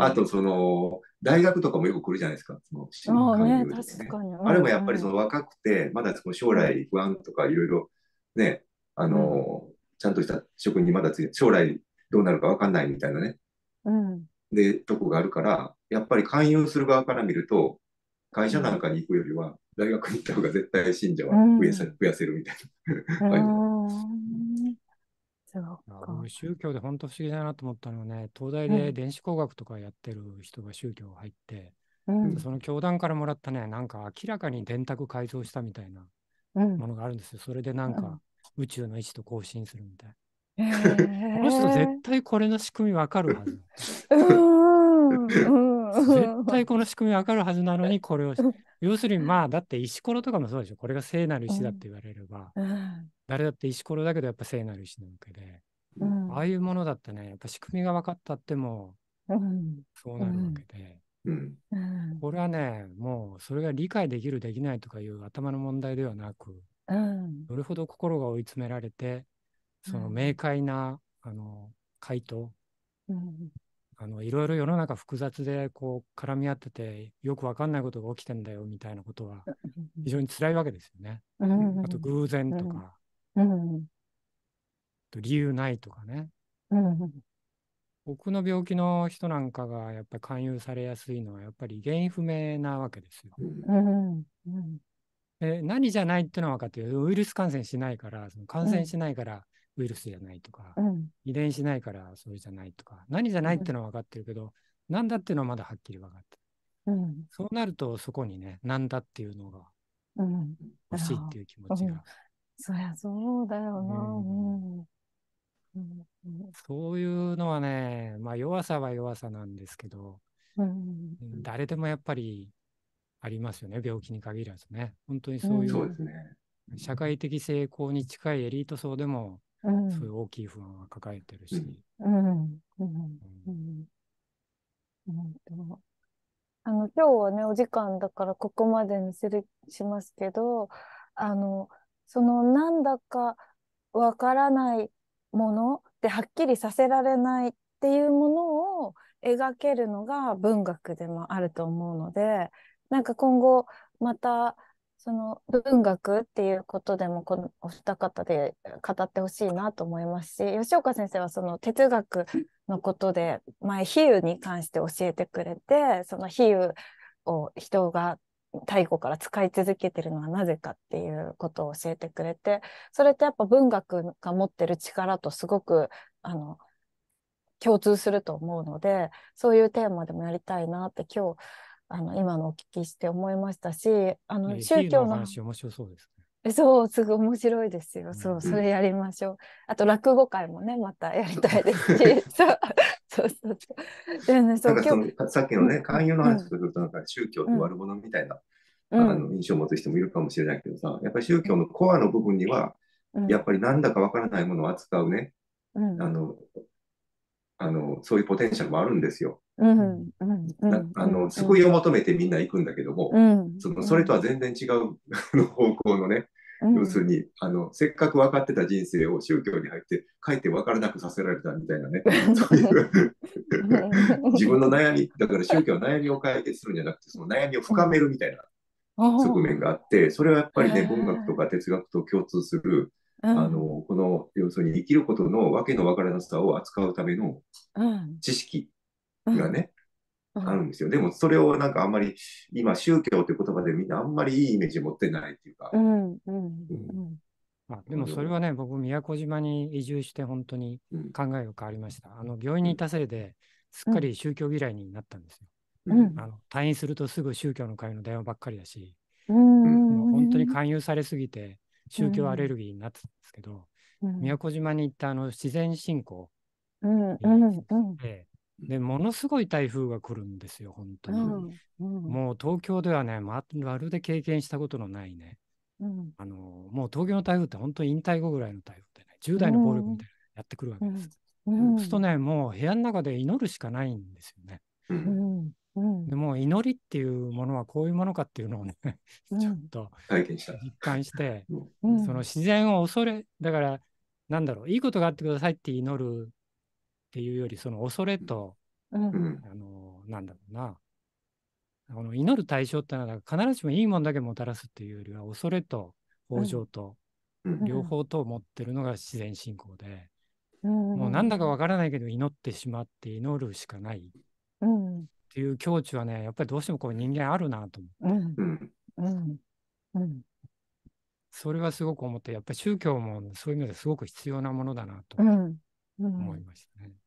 うん。 あと、大学とかもよく来るじゃないですか、その勧ああね、 誘とかね。 確かに。うあれもやっぱりん。うん。 若くて、まだその将うん。 来不安とかいろいろね、あうん。 の、ちゃんとした職にまだついて、将来どうなるかわかんないみたいなね、 うん。 で、とこがあるから、やっぱり勧誘する側から見ると、会社なんかに行くよりは、大学に行った方が絶対信者うはん。 増やせるみたいうな感じで。 ん。そうか。 僕、宗教で本当不思議だなと思ったのはね、東大うん。 で電子工学とかやってる人が宗教入って、 うん。 その教団からもらったね、なんか明らかに電卓改造したみたいなうん。 ものがあるんですよ。それでなんかうん。 宇宙の位置と交信するみたい。 へこの人絶え。 対これの仕組みわかるはず。 うん。 絶うん。 対この仕組みわかるはずなのにこれを、要するにまあ、だって石ころとかもそうでしょ。これが聖なる石だって言われれば、 うん。 誰だって石ころだけどやっぱ聖なる石なわけで、 うん。 ああいうものだってね、やっぱ仕組みが分かったってもうん。 そうなるわうん。 けで、 うん。 うん。 これはね、もうそれが理解できる、できないとかいう頭の問題ではなく、 うん。 どれほど心が追い詰められて、その明快な回答、 うん。 いろいろ世の中複雑でこう絡み合ってて、よく分かんないことが起きてんだよみたいなことは非常に辛いわけですよね。 うん。 あと偶然うん。 とか、 うん。 理由ないとかね。 うん。 僕の病気の人なんかがやっぱり勧誘されやすいのはやっぱり原因不明なわけですよ。 うん。 うん。うん。 何じゃないっていうのは分かってる。ウイルス感染しないから、その感染うん。 しないからウイルスじゃないとか、 うん。 遺伝しないからそれじゃないとか、何じゃないっていうのは分かってるけど、何だっていうのはまだはっきり分かってる。 うん。 そうなるとそこにね、何だっていうのがうん。 欲しいっていう気持うん。 ちが、 そりゃそうだよな。ううん、 ん。うん。 そういうのはね、まあ弱さは弱さなんですけど、 うん。 誰でもやっぱりありますよね、病気に限らずね。本当にうそういうそうでん。 すね。 社会的成功に近いエリート層でも、 うん。 そういう大きい不安は抱えてるし、 うん。 うん。うん。 うん、 うん。本当。今日はね、お時間だからここまでにしますけど、あの、なんだかわからないものではっきりさせられないっていうものを描けるのが文学でもあると思うので、なんか今後またその文学っていうことでもこのお二方で語ってほしいなと思いますし、吉岡先生はその哲学のことで前比喩に関して教えてくれて、その比喩を人が太古から使い続けてるのはなぜかっていうことを教えてくれて、それってやっぱ文学が持ってる力とすごくあの共通すると思うので、そういうテーマでもやりたいなって今日今のお聞きして思いましたし、 比喩のお宗教の、 話面白そうですね。 そう、すごい面白いですよ。そう、 うんうん。 それやりましょう。あと落語会もね、またやりたいですし、そう、そうそうそう。でね、そう、今日、 さっきのね、勧誘のうん、 話とすると、なんか宗教っうん、 て悪者みたいなうん、 印象を持つ人もいるかもしれないけどさ、やっぱり宗うん、 教のコアの部分には、 うん、 やっぱりなんだかわからないものを扱うね、 うん、 そういうポテンシャルもあるんですよ。 救いを求めてみんな行くんだけども、それとは全然違う方向のね、要するに、せっかく分かってた人生を宗教に入って、かえって分からなくさせられたみたいなね、そういう自分の悩み、だから宗教は悩みを解決するんじゃなくて、その悩みを深めるみたいな側面があって、それはやっぱりね、文学とか哲学と共通する、この、要するに生きることのわけのわからなさを扱うための知識がね、あるんですよ。でもそれをなんかあんまり、今宗教という言葉でみんなあんまりいいイメージ持ってないっていうか。 でもそれはね、僕、宮古島に移住して本当に考えが変わりました。病院にいたせいですっかり宗教嫌いになったんですよ。退院するとすぐ宗教の会の電話ばっかりだし、もう本当に勧誘されすぎて宗教アレルギーになってたんですけど、宮古島に行った自然信仰で、ものすごい台風が来るんですよ、本当に。もう東京ではね、まるで経験したことのないね、もう東京の台風って本当に引退後ぐらいの台風でね、10代の暴力みたいなのやってくるわけです。そうするとね、もう部屋の中で祈るしかないんですよね。でもう祈りっていうものはこういうものかっていうのをね、ちょっと実感して、その自然をだから、なんだろう、いいことがあってくださいって祈るっていうより、その恐れと、なんだろうな、祈る対象ってのは必ずしもいいもんだけもたらすっていうよりは、恐れと豊穣と両方と持ってるのが自然信仰で、もうなんだかわからないけど祈ってしまって祈るしかないっていう境地はね、やっぱりどうしてもこう人間あるなと思って、それはすごく思って、やっぱり宗教もそういう意味ですごく必要なものだなと思いましたね。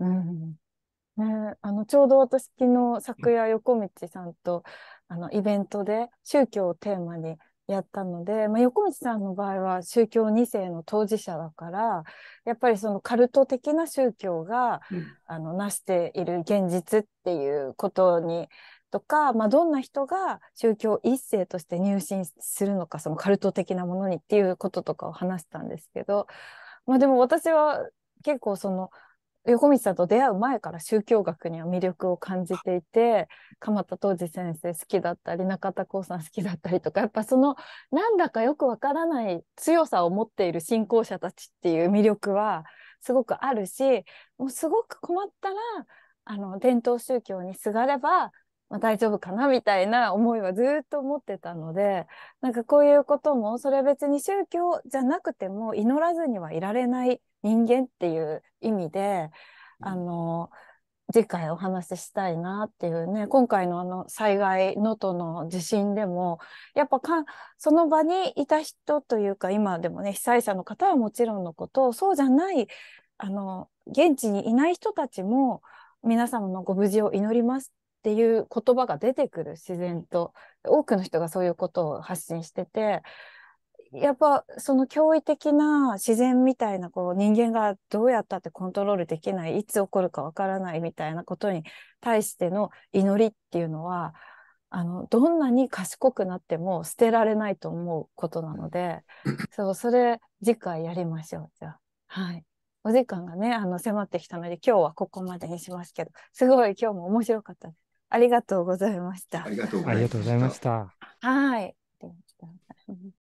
ちょうど私昨夜横道さんとイベントで宗教をテーマにやったので、横道さんの場合は宗教2世の当事者だから、やっぱりそのカルト的な宗教が、成している現実っていうことにとか、どんな人が宗教1世として入信するのか、そのカルト的なものにっていうこととかを話したんですけど、でも私は結構横道さんと出会う前から宗教学には魅力を感じていて、鎌田東司先生好きだったり、中田光さん好きだったりとか、やっぱなんだかよくわからない強さを持っている信仰者たちっていう魅力はすごくあるし、もうすごく困ったら伝統宗教にすがれば、大丈夫かなみたいな思いはずっと思ってたので、なんかこういうことも、それ別に宗教じゃなくても祈らずにはいられない人間っていう意味で、次回お話ししたいなっていうね、今回の災害、能登の地震でも、やっぱその場にいた人というか、今でもね、被災者の方はもちろんのこと、そうじゃない、現地にいない人たちも、皆様のご無事を祈りますっていう言葉が出てくる、自然と。多くの人がそういうことを発信してて、やっぱその驚異的な自然みたいな人間がどうやったってコントロールできない、いつ起こるかわからないみたいなことに対しての祈りっていうのは、どんなに賢くなっても捨てられないと思うことなので、それ次回やりましょう。じゃあ、はい。お時間がね、迫ってきたので、今日はここまでにしますけど、すごい今日も面白かったです。ありがとうございました。 ありがとうございました。 はい。